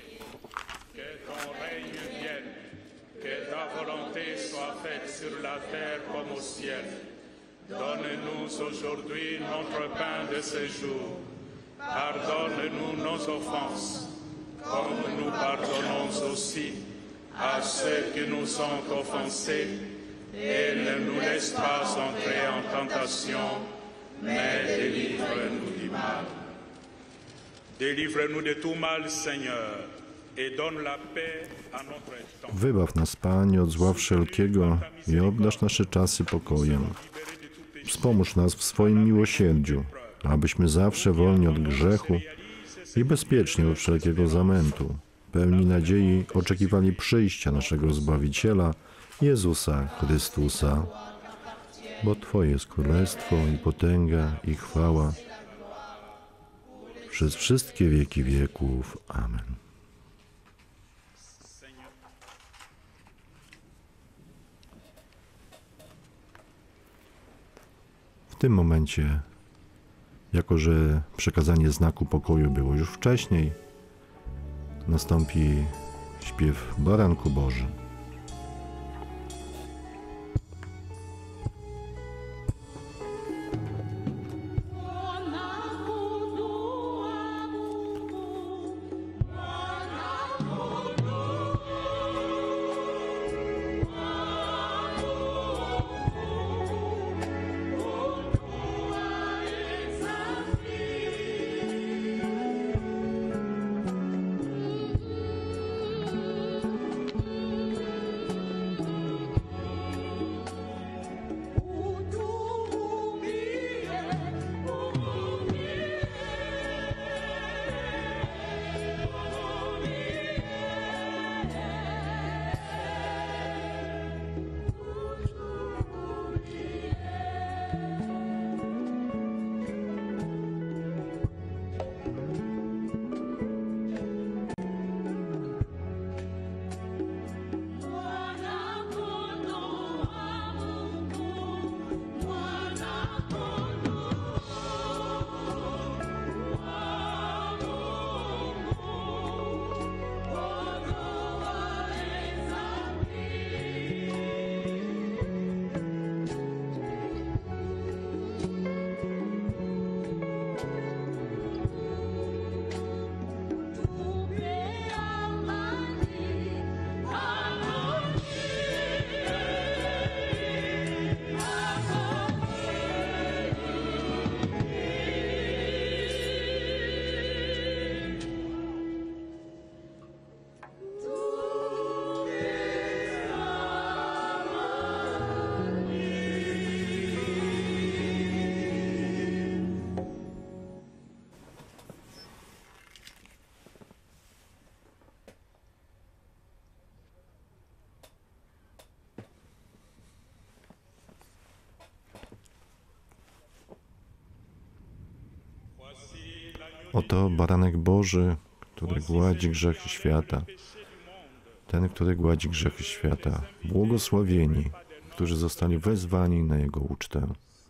Donne-nous aujourd'hui notre pain de ce jour. Pardonne-nous nos offenses, comme nous pardonnons aussi à ceux qui nous ont offensés. Et ne nous laisse pas entrer en tentation, mais délivre-nous du mal. Délivre-nous de tout mal, Seigneur, et donne la paix à notre temps. Wybaw nas, Panie, od zła wszelkiego i obdarz nasze czasy pokojem. Wspomóż nas w swoim miłosierdziu, abyśmy zawsze wolni od grzechu i bezpieczni od wszelkiego zamętu, pełni nadziei oczekiwali przyjścia naszego Zbawiciela, Jezusa Chrystusa. Bo Twoje jest królestwo i potęga i chwała przez wszystkie wieki wieków. Amen. tym momencie, jako że przekazanie znaku pokoju było już wcześniej, nastąpi śpiew Baranku Boży. Oto Baranek Boży, który gładzi grzechy świata. Ten, który gładzi grzechy świata. Błogosławieni, którzy zostali wezwani na Jego ucztę.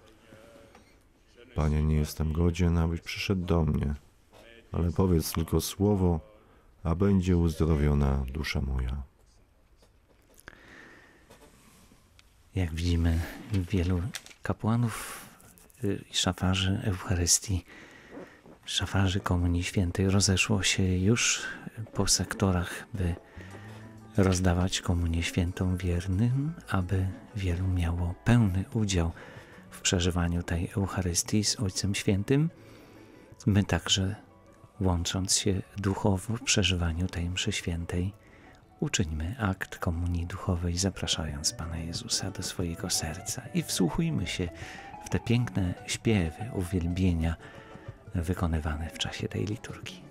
Panie, nie jestem godzien, abyś przyszedł do mnie, ale powiedz tylko słowo, a będzie uzdrowiona dusza moja. Jak widzimy, wielu kapłanów i szafarzy Eucharystii, szafarzy Komunii Świętej rozeszło się już po sektorach, by rozdawać Komunię Świętą wiernym, aby wielu miało pełny udział w przeżywaniu tej Eucharystii z Ojcem Świętym. My także, łącząc się duchowo w przeżywaniu tej mszy świętej, uczyńmy akt komunii duchowej, zapraszając Pana Jezusa do swojego serca i wsłuchujmy się w te piękne śpiewy uwielbienia wykonywane w czasie tej liturgii.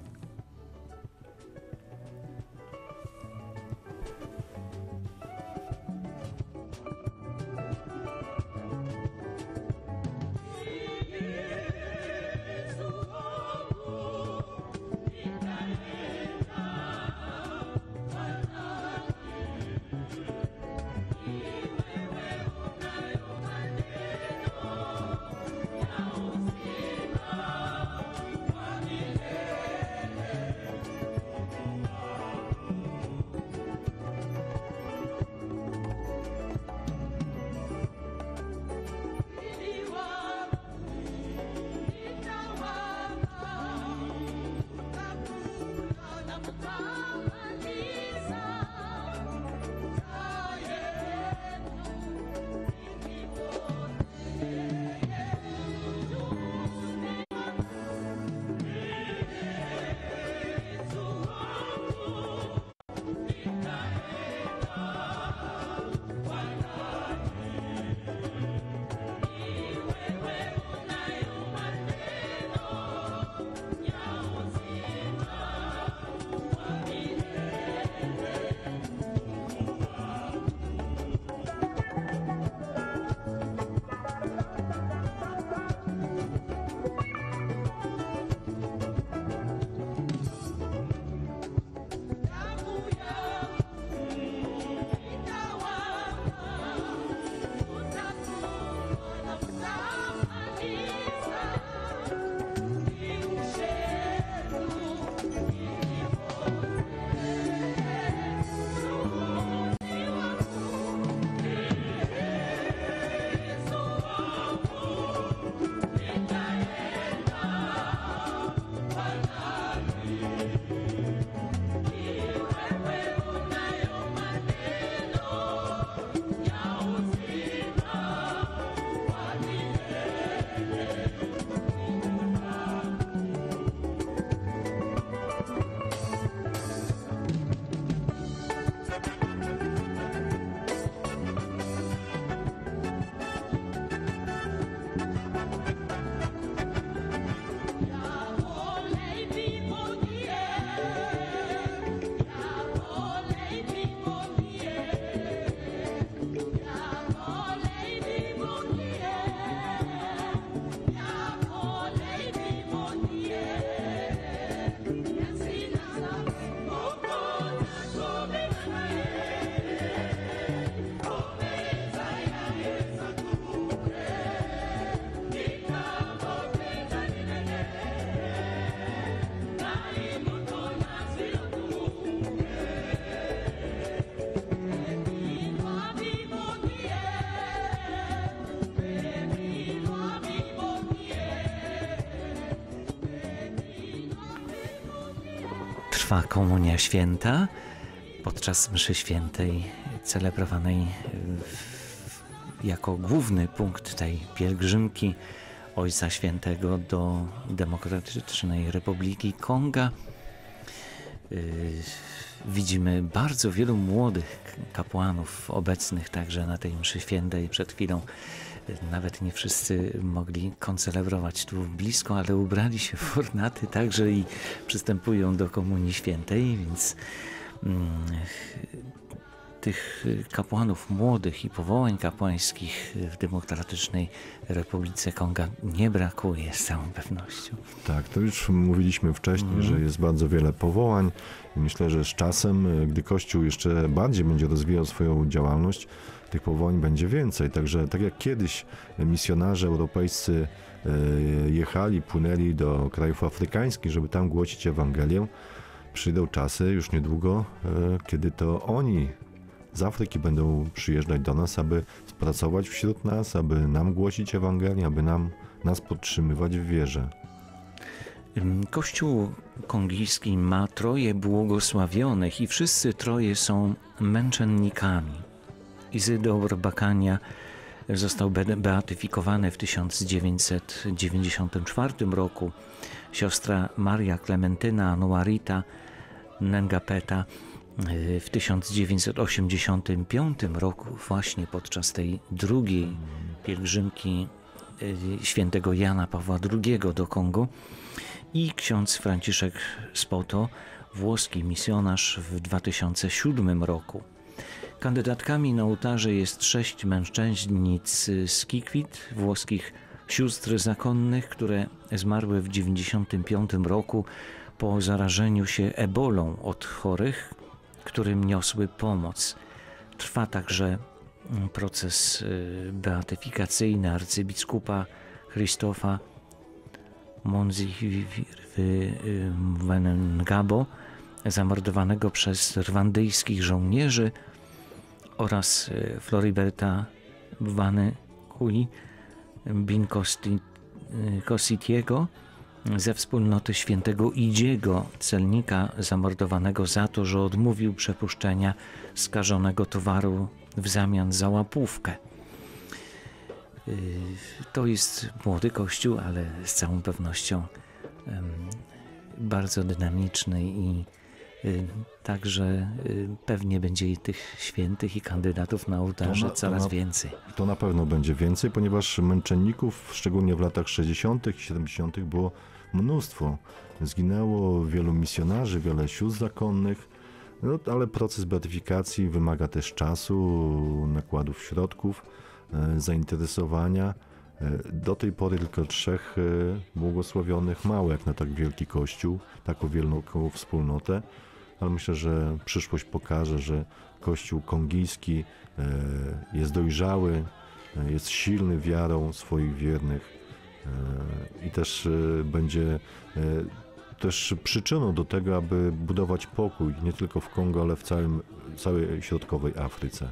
trwa komunia święta podczas mszy świętej celebrowanej jako główny punkt tej pielgrzymki Ojca Świętego do Demokratycznej Republiki Konga. Widzimy bardzo wielu młodych kapłanów obecnych także na tej mszy świętej. Przed chwilą nawet nie wszyscy mogli koncelebrować tu blisko, ale ubrali się w ornaty także i przystępują do Komunii Świętej, więc tych kapłanów młodych i powołań kapłańskich w Demokratycznej Republice Konga nie brakuje z całą pewnością. Tak, to już mówiliśmy wcześniej, że jest bardzo wiele powołań i myślę, że z czasem, gdy Kościół jeszcze bardziej będzie rozwijał swoją działalność, tych powołań będzie więcej. Także tak jak kiedyś misjonarze europejscy jechali, płynęli do krajów afrykańskich, żeby tam głosić Ewangelię, przyjdą czasy już niedługo, kiedy to oni z Afryki będą przyjeżdżać do nas, aby pracować wśród nas, aby nam głosić Ewangelię, aby nas podtrzymywać w wierze. Kościół kongijski ma 3 błogosławionych i wszyscy 3 są męczennikami. Izydor Bakania został beatyfikowany w 1994 roku. Siostra Maria Klementyna Anuarita Ngapeta w 1985 roku, właśnie podczas tej drugiej pielgrzymki świętego Jana Pawła II do Kongo, i ksiądz Franciszek Spoto, włoski misjonarz, w 2007 roku. Kandydatkami na ołtarze jest 6 męczennic z Kikwit, włoskich sióstr zakonnych, które zmarły w 1995 roku po zarażeniu się ebolą od chorych, którym niosły pomoc. Trwa także proces beatyfikacyjny arcybiskupa Christopha Monzihirwe-Ngabo, zamordowanego przez rwandyjskich żołnierzy, oraz Floriberta Bwanekui Binkositiego ze wspólnoty świętego Idziego, celnika zamordowanego za to, że odmówił przepuszczenia skażonego towaru w zamian za łapówkę. To jest młody kościół, ale z całą pewnością bardzo dynamiczny i także pewnie będzie i tych świętych i kandydatów na ołtarze coraz więcej. To na pewno będzie więcej, ponieważ męczenników, szczególnie w latach 60. i 70. było mnóstwo. Zginęło wielu misjonarzy, wiele sióstr zakonnych, ale proces beatyfikacji wymaga też czasu, nakładów środków, zainteresowania. Do tej pory tylko 3 błogosławionych, mało jak na tak wielki kościół, taką wielką wspólnotę, ale myślę, że przyszłość pokaże, że kościół kongijski jest dojrzały, jest silny wiarą swoich wiernych i też będzie też przyczyną do tego, aby budować pokój nie tylko w Kongo, ale w całej środkowej Afryce.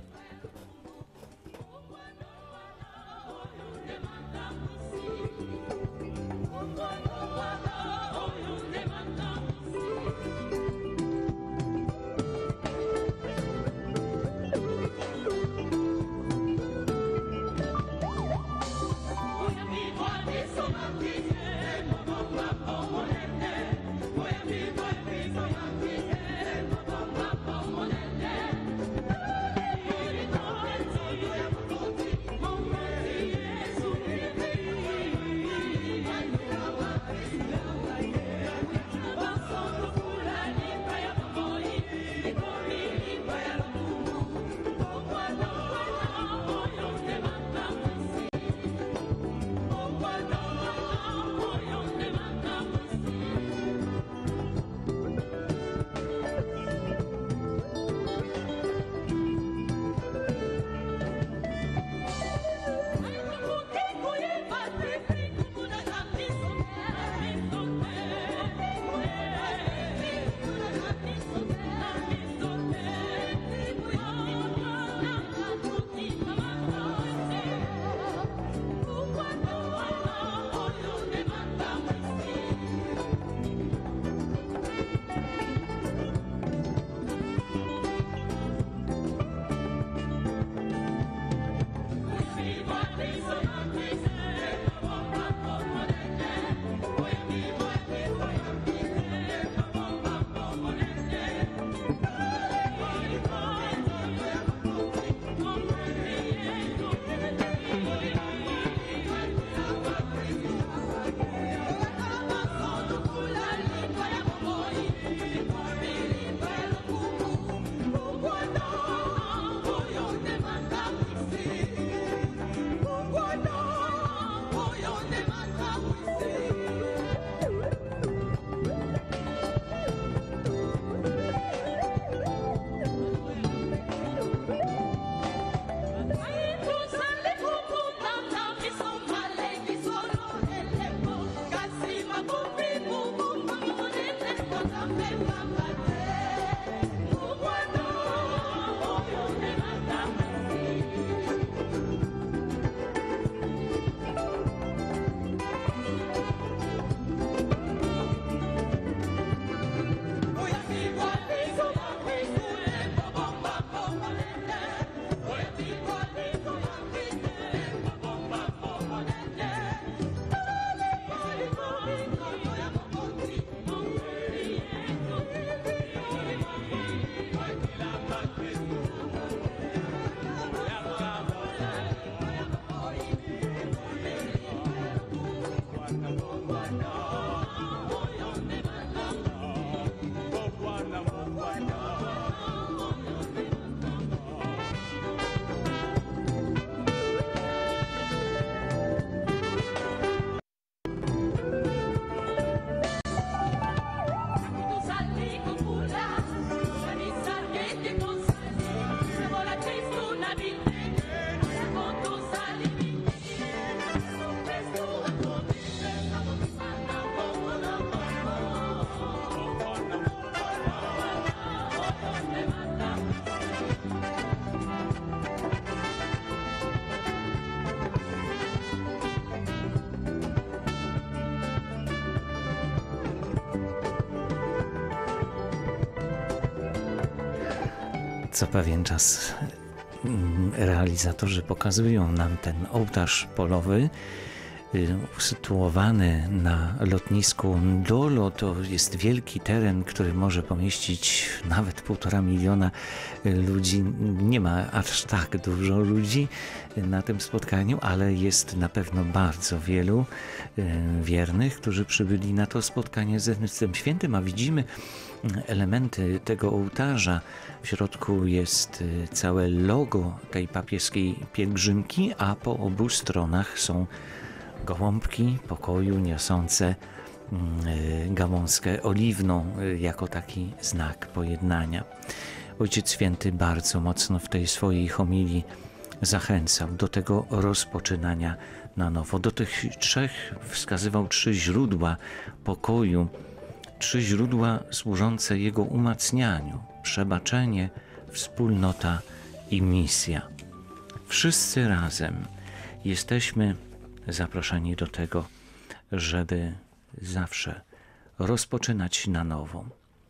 Co pewien czas realizatorzy pokazują nam ten ołtarz polowy usytuowany na lotnisku Ndolo. To jest wielki teren, który może pomieścić nawet 1,5 miliona ludzi. Nie ma aż tak dużo ludzi na tym spotkaniu, ale jest na pewno bardzo wielu wiernych, którzy przybyli na to spotkanie z Ernystem Świętym, a widzimy elementy tego ołtarza. W środku jest całe logo tej papieskiej pielgrzymki, a po obu stronach są gołąbki pokoju niosące gałązkę oliwną jako taki znak pojednania. Ojciec Święty bardzo mocno w tej swojej homilii zachęcał do tego rozpoczynania na nowo. Do tych 3 wskazywał 3 źródła pokoju, 3 źródła służące jego umacnianiu: przebaczenie, wspólnota i misja. Wszyscy razem jesteśmy zaproszeni do tego, żeby zawsze rozpoczynać na nowo.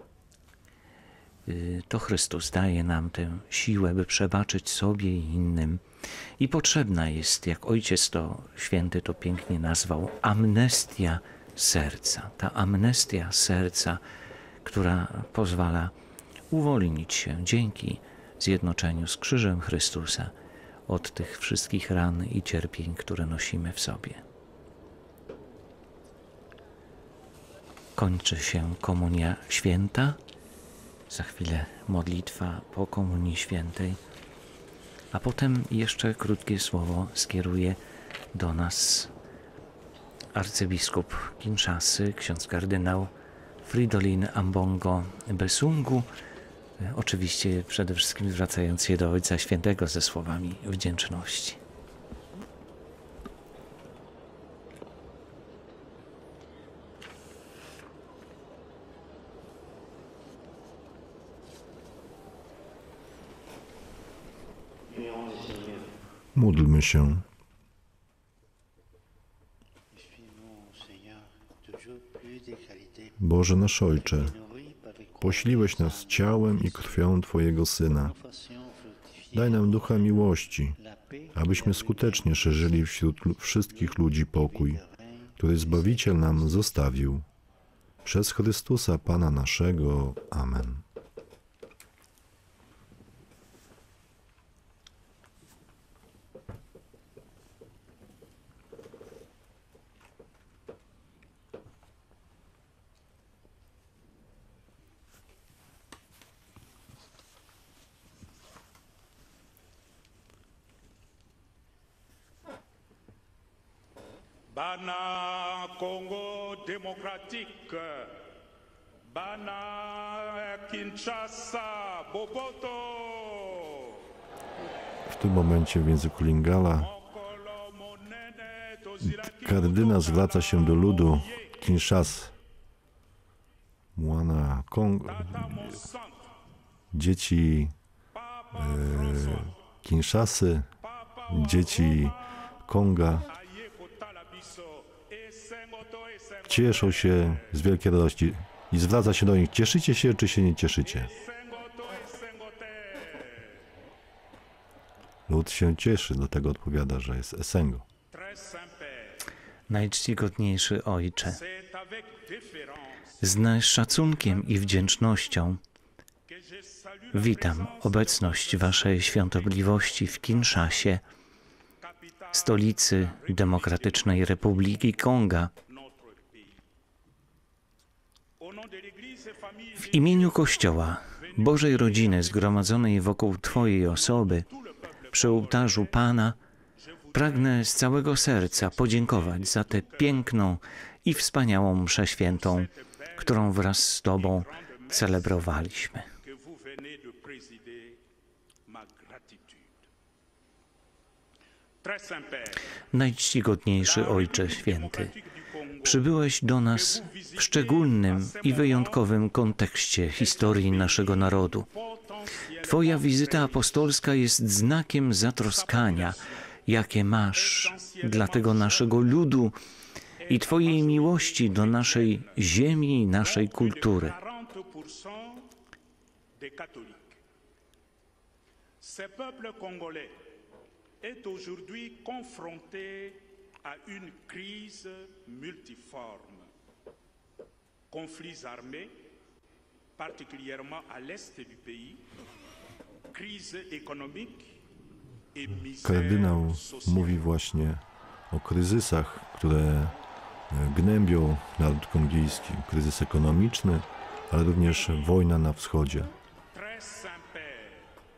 To Chrystus daje nam tę siłę, by przebaczyć sobie i innym. I potrzebna jest, jak Ojciec to Święty to pięknie nazwał, amnestia serca. Ta amnestia serca, która pozwala uwolnić się dzięki zjednoczeniu z krzyżem Chrystusa od tych wszystkich ran i cierpień, które nosimy w sobie. Kończy się Komunia Święta. Za chwilę modlitwa po Komunii Świętej. A potem jeszcze krótkie słowo skieruje do nas arcybiskup Kinshasy, ksiądz kardynał Fridolin Ambongo Besungu. Oczywiście przede wszystkim zwracając się do Ojca Świętego ze słowami wdzięczności. Módlmy się. Boże nasz Ojcze, pośliłeś nas ciałem i krwią Twojego Syna. Daj nam ducha miłości, abyśmy skutecznie szerzyli wśród wszystkich ludzi pokój, który Zbawiciel nam zostawił. Przez Chrystusa Pana naszego. Amen. Bana Congo démocratique, Bana Kinshasa, Boboto. W tym momencie w języku Lingala kardynał zwraca się do ludu Kinshasy, Mwana Kongo, dzieci Kinshasy, dzieci Konga. Cieszą się z wielkiej radości i zwraca się do nich: cieszycie się, czy się nie cieszycie? Lud się cieszy, do tego odpowiada, że jest Esengo. Najczcigodniejszy Ojcze, z szacunkiem i wdzięcznością witam obecność Waszej Świątobliwości w Kinszasie, stolicy Demokratycznej Republiki Konga. W imieniu Kościoła, Bożej Rodziny zgromadzonej wokół Twojej osoby, przy ołtarzu Pana, pragnę z całego serca podziękować za tę piękną i wspaniałą mszę świętą, którą wraz z Tobą celebrowaliśmy. Najczcigodniejszy Ojcze Święty, przybyłeś do nas w szczególnym i wyjątkowym kontekście historii naszego narodu. Twoja wizyta apostolska jest znakiem zatroskania, jakie masz dla tego naszego ludu i Twojej miłości do naszej ziemi i naszej kultury. Ce peuple congolais est aujourd'hui confronté à une crise multiforme. Conflits armés, particulièrement à l'est du pays, crise économique et Kardynał misère sociale. mówi właśnie o kryzysach, które gnębią naród kongijski. Kryzys ekonomiczny, ale również wojna na wschodzie. Très Saint-Père,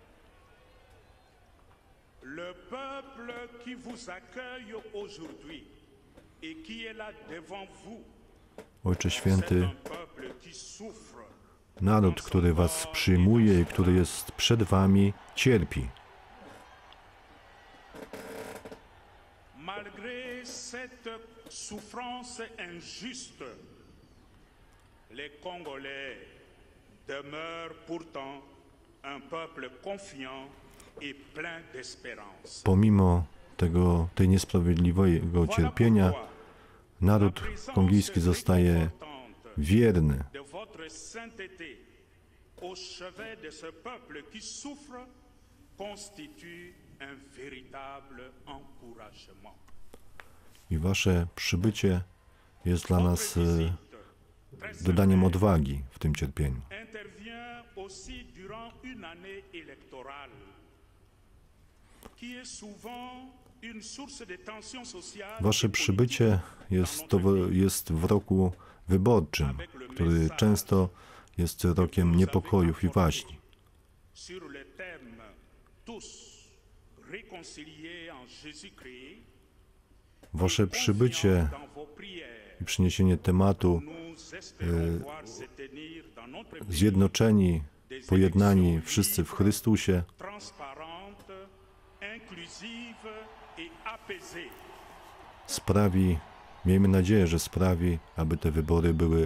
le peuple qui vous accueille aujourd'hui et qui est là devant vous, Ojcze c'est Święty, un peuple qui souffre. naród, który was przyjmuje i który jest przed wami, cierpi. Malgré cette souffrance injuste, les Congolais demeurent pourtant un peuple confiant et plein d'espérance. Pomimo tej niesprawiedliwego cierpienia, naród kongijski zostaje wierny. De votre sainteté au chevet de ce peuple qui souffre constitue un véritable encouragement. I wasze przybycie jest dla nas Votre visite, très dodaniem Saint-Père, odwagi w tym cierpieniu. intervient aussi durant une année électorale qui est souvent une source de tension sociale. Wasze przybycie jest w roku wyborczym, który często jest rokiem niepokojów i waśni. Sur le thème tous réconciliés en Jésus-Christ, Wasze przybycie dans vos prières, i przyniesienie tematu nous espérons voir se tenir dans notre pays zjednoczeni, pojednani wszyscy w Chrystusie transparente, inclusive et apaisée. sprawi, miejmy nadzieję, że sprawi, aby te wybory były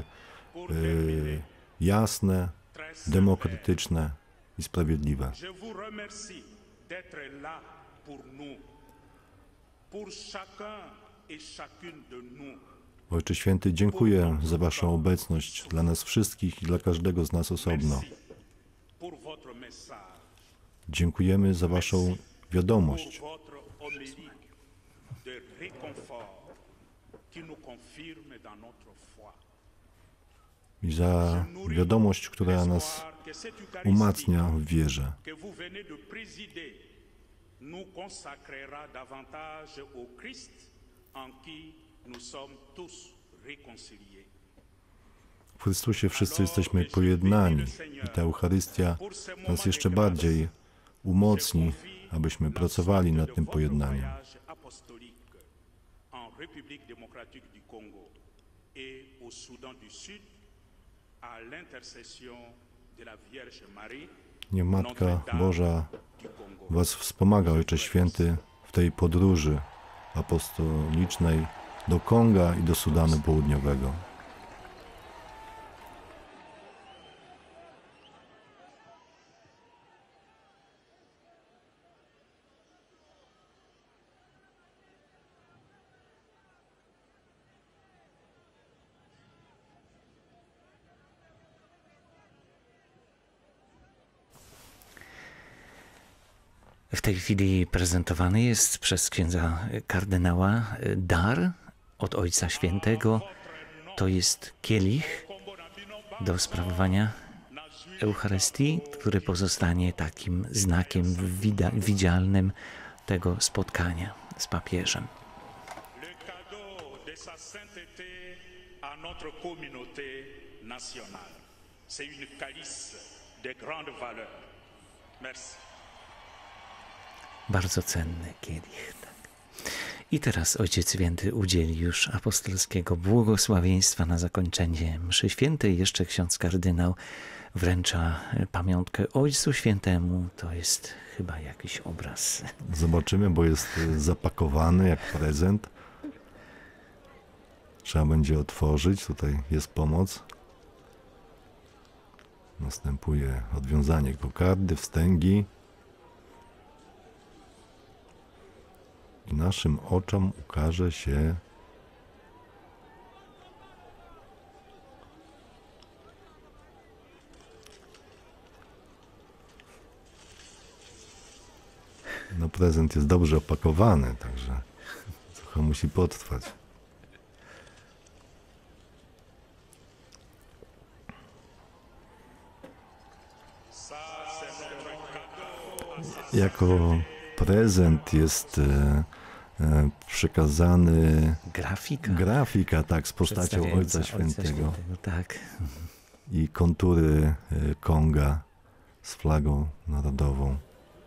jasne, Très Saint-Père, demokratyczne i sprawiedliwe. je vous remercie d'être là pour nous, pour chacun et chacune de nous. Ojcze Święty, dziękuję za waszą obecność dla nas wszystkich i dla każdego z nas osobno. Merci pour votre message, Dziękujemy za waszą wiadomość, pour votre homélie de réconfort qui nous confirme dans notre foi. i za wiadomość, która nas L'espoir que cette Eucharistie umacnia w wierze. que vous venez de présider nous consacrera davantage au Christ en qui nous sommes tous réconciliés. W Chrystusie wszyscy jesteśmy pojednani i ta Eucharystia nas jeszcze bardziej umocni, abyśmy pracowali nad tym pojednaniem. Apostolique en République démocratique du Congo et au Soudan du Sud à l'intercession de la Vierge Marie, Niech Matka Boża du Congo. was wspomaga, Ojcze Święty, w tej podróży apostolicznej do Konga i do Sudanu Południowego. W tej chwili prezentowany jest przez księdza kardynała dar od Ojca Świętego. To jest kielich do sprawowania Eucharystii, który pozostanie takim znakiem widzialnym tego spotkania z papieżem. Le cadeau de sa sainteté à notre communauté nationale. C'est une calice de grande valeur. Merci. Bardzo cenny kielich. Tak. I teraz Ojciec Święty udzieli już apostolskiego błogosławieństwa na zakończenie mszy świętej. Jeszcze ksiądz kardynał wręcza pamiątkę Ojcu Świętemu. To jest chyba jakiś obraz. Zobaczymy, bo jest zapakowany jak prezent. Trzeba będzie otworzyć. Tutaj jest pomoc. Następuje odwiązanie kokardy, wstęgi. I naszym oczom ukaże się prezent jest dobrze opakowany, także trochę musi potrwać. Jako prezent jest przekazany grafika, tak, z postacią Ojca Świętego. Tak. I kontury Konga z flagą narodową.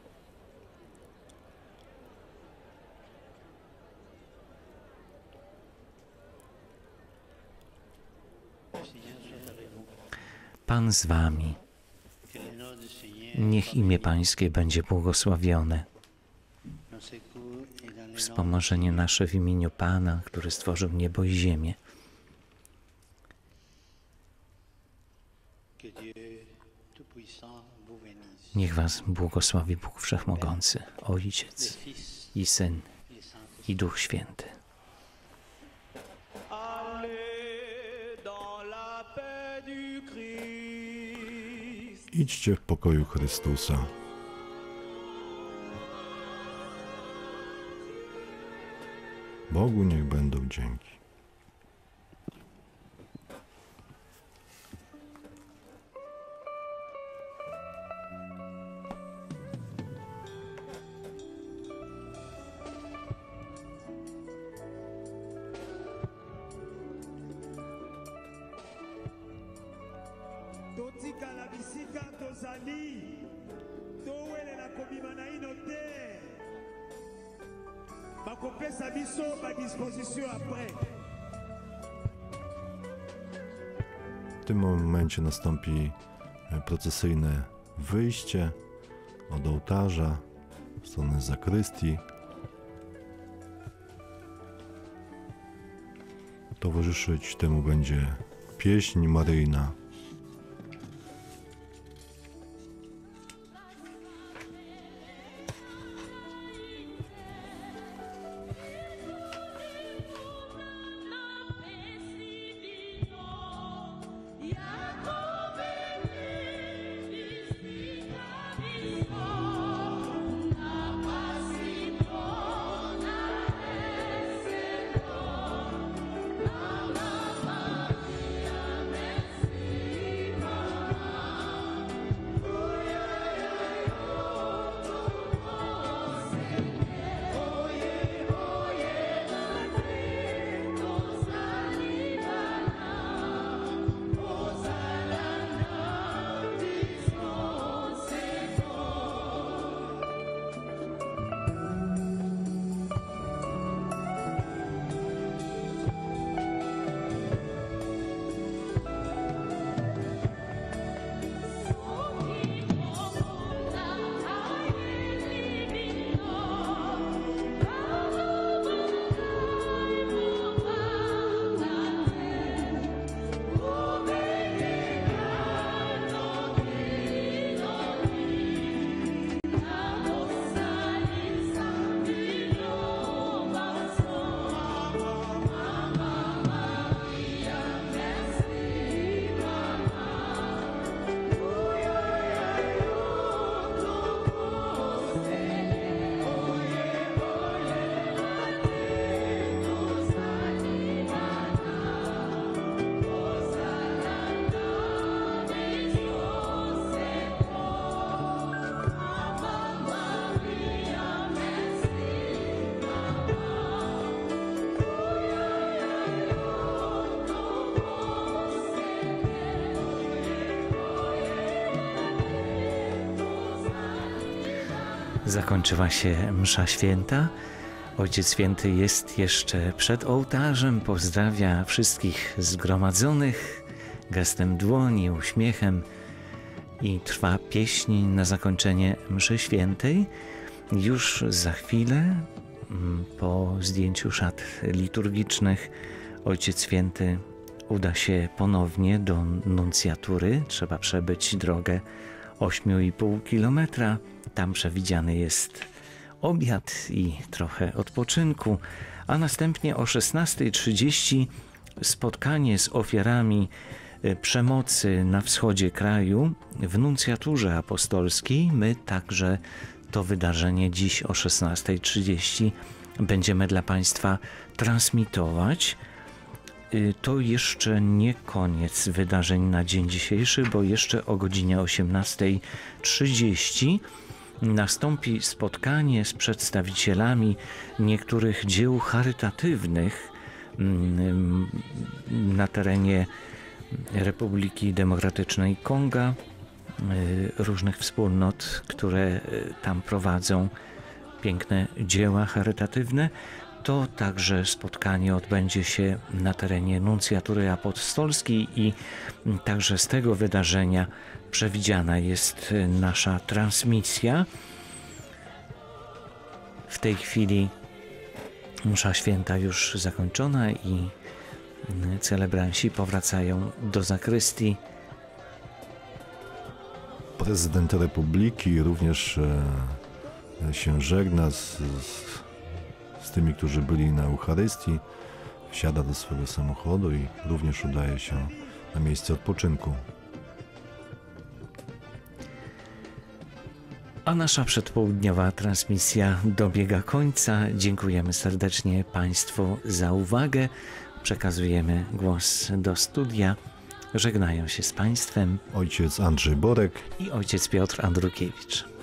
Pan z wami. Niech imię Pańskie będzie błogosławione. Wspomożenie nasze w imieniu Pana, który stworzył niebo i ziemię. Niech was błogosławi Bóg Wszechmogący, Ojciec i Syn i Duch Święty. Idźcie w pokoju Chrystusa. Bogu niech będą dzięki. totikala bisika tozali towelela kobima na ino te bakopesa biso badisposition après. W tym momencie nastąpi procesyjne wyjście od ołtarza w stronę zakrystii. Towarzyszyć temu będzie pieśń maryjna. Zakończyła się msza święta. Ojciec Święty jest jeszcze przed ołtarzem, pozdrawia wszystkich zgromadzonych gestem dłoni, uśmiechem i trwa pieśń na zakończenie mszy świętej. Już za chwilę, po zdjęciu szat liturgicznych, Ojciec Święty uda się ponownie do nuncjatury. Trzeba przebyć drogę 8,5 kilometra. Tam przewidziany jest obiad i trochę odpoczynku, a następnie o 16:30 spotkanie z ofiarami przemocy na wschodzie kraju w nuncjaturze apostolskiej. My także to wydarzenie dziś o 16:30 będziemy dla Państwa transmitować. To jeszcze nie koniec wydarzeń na dzień dzisiejszy, bo jeszcze o godzinie 18:30 nastąpi spotkanie z przedstawicielami niektórych dzieł charytatywnych na terenie Republiki Demokratycznej Konga, różnych wspólnot, które tam prowadzą piękne dzieła charytatywne. To także spotkanie odbędzie się na terenie Nuncjatury Apostolskiej i także z tego wydarzenia przewidziana jest nasza transmisja. W tej chwili msza święta już zakończona i celebranci powracają do zakrystii. Prezydent Republiki również się żegna z tymi, którzy byli na Eucharystii, wsiada do swojego samochodu i również udaje się na miejsce odpoczynku. A nasza przedpołudniowa transmisja dobiega końca. Dziękujemy serdecznie Państwu za uwagę. Przekazujemy głos do studia. Żegnają się z Państwem ojciec Andrzej Borek i ojciec Piotr Andrukiewicz.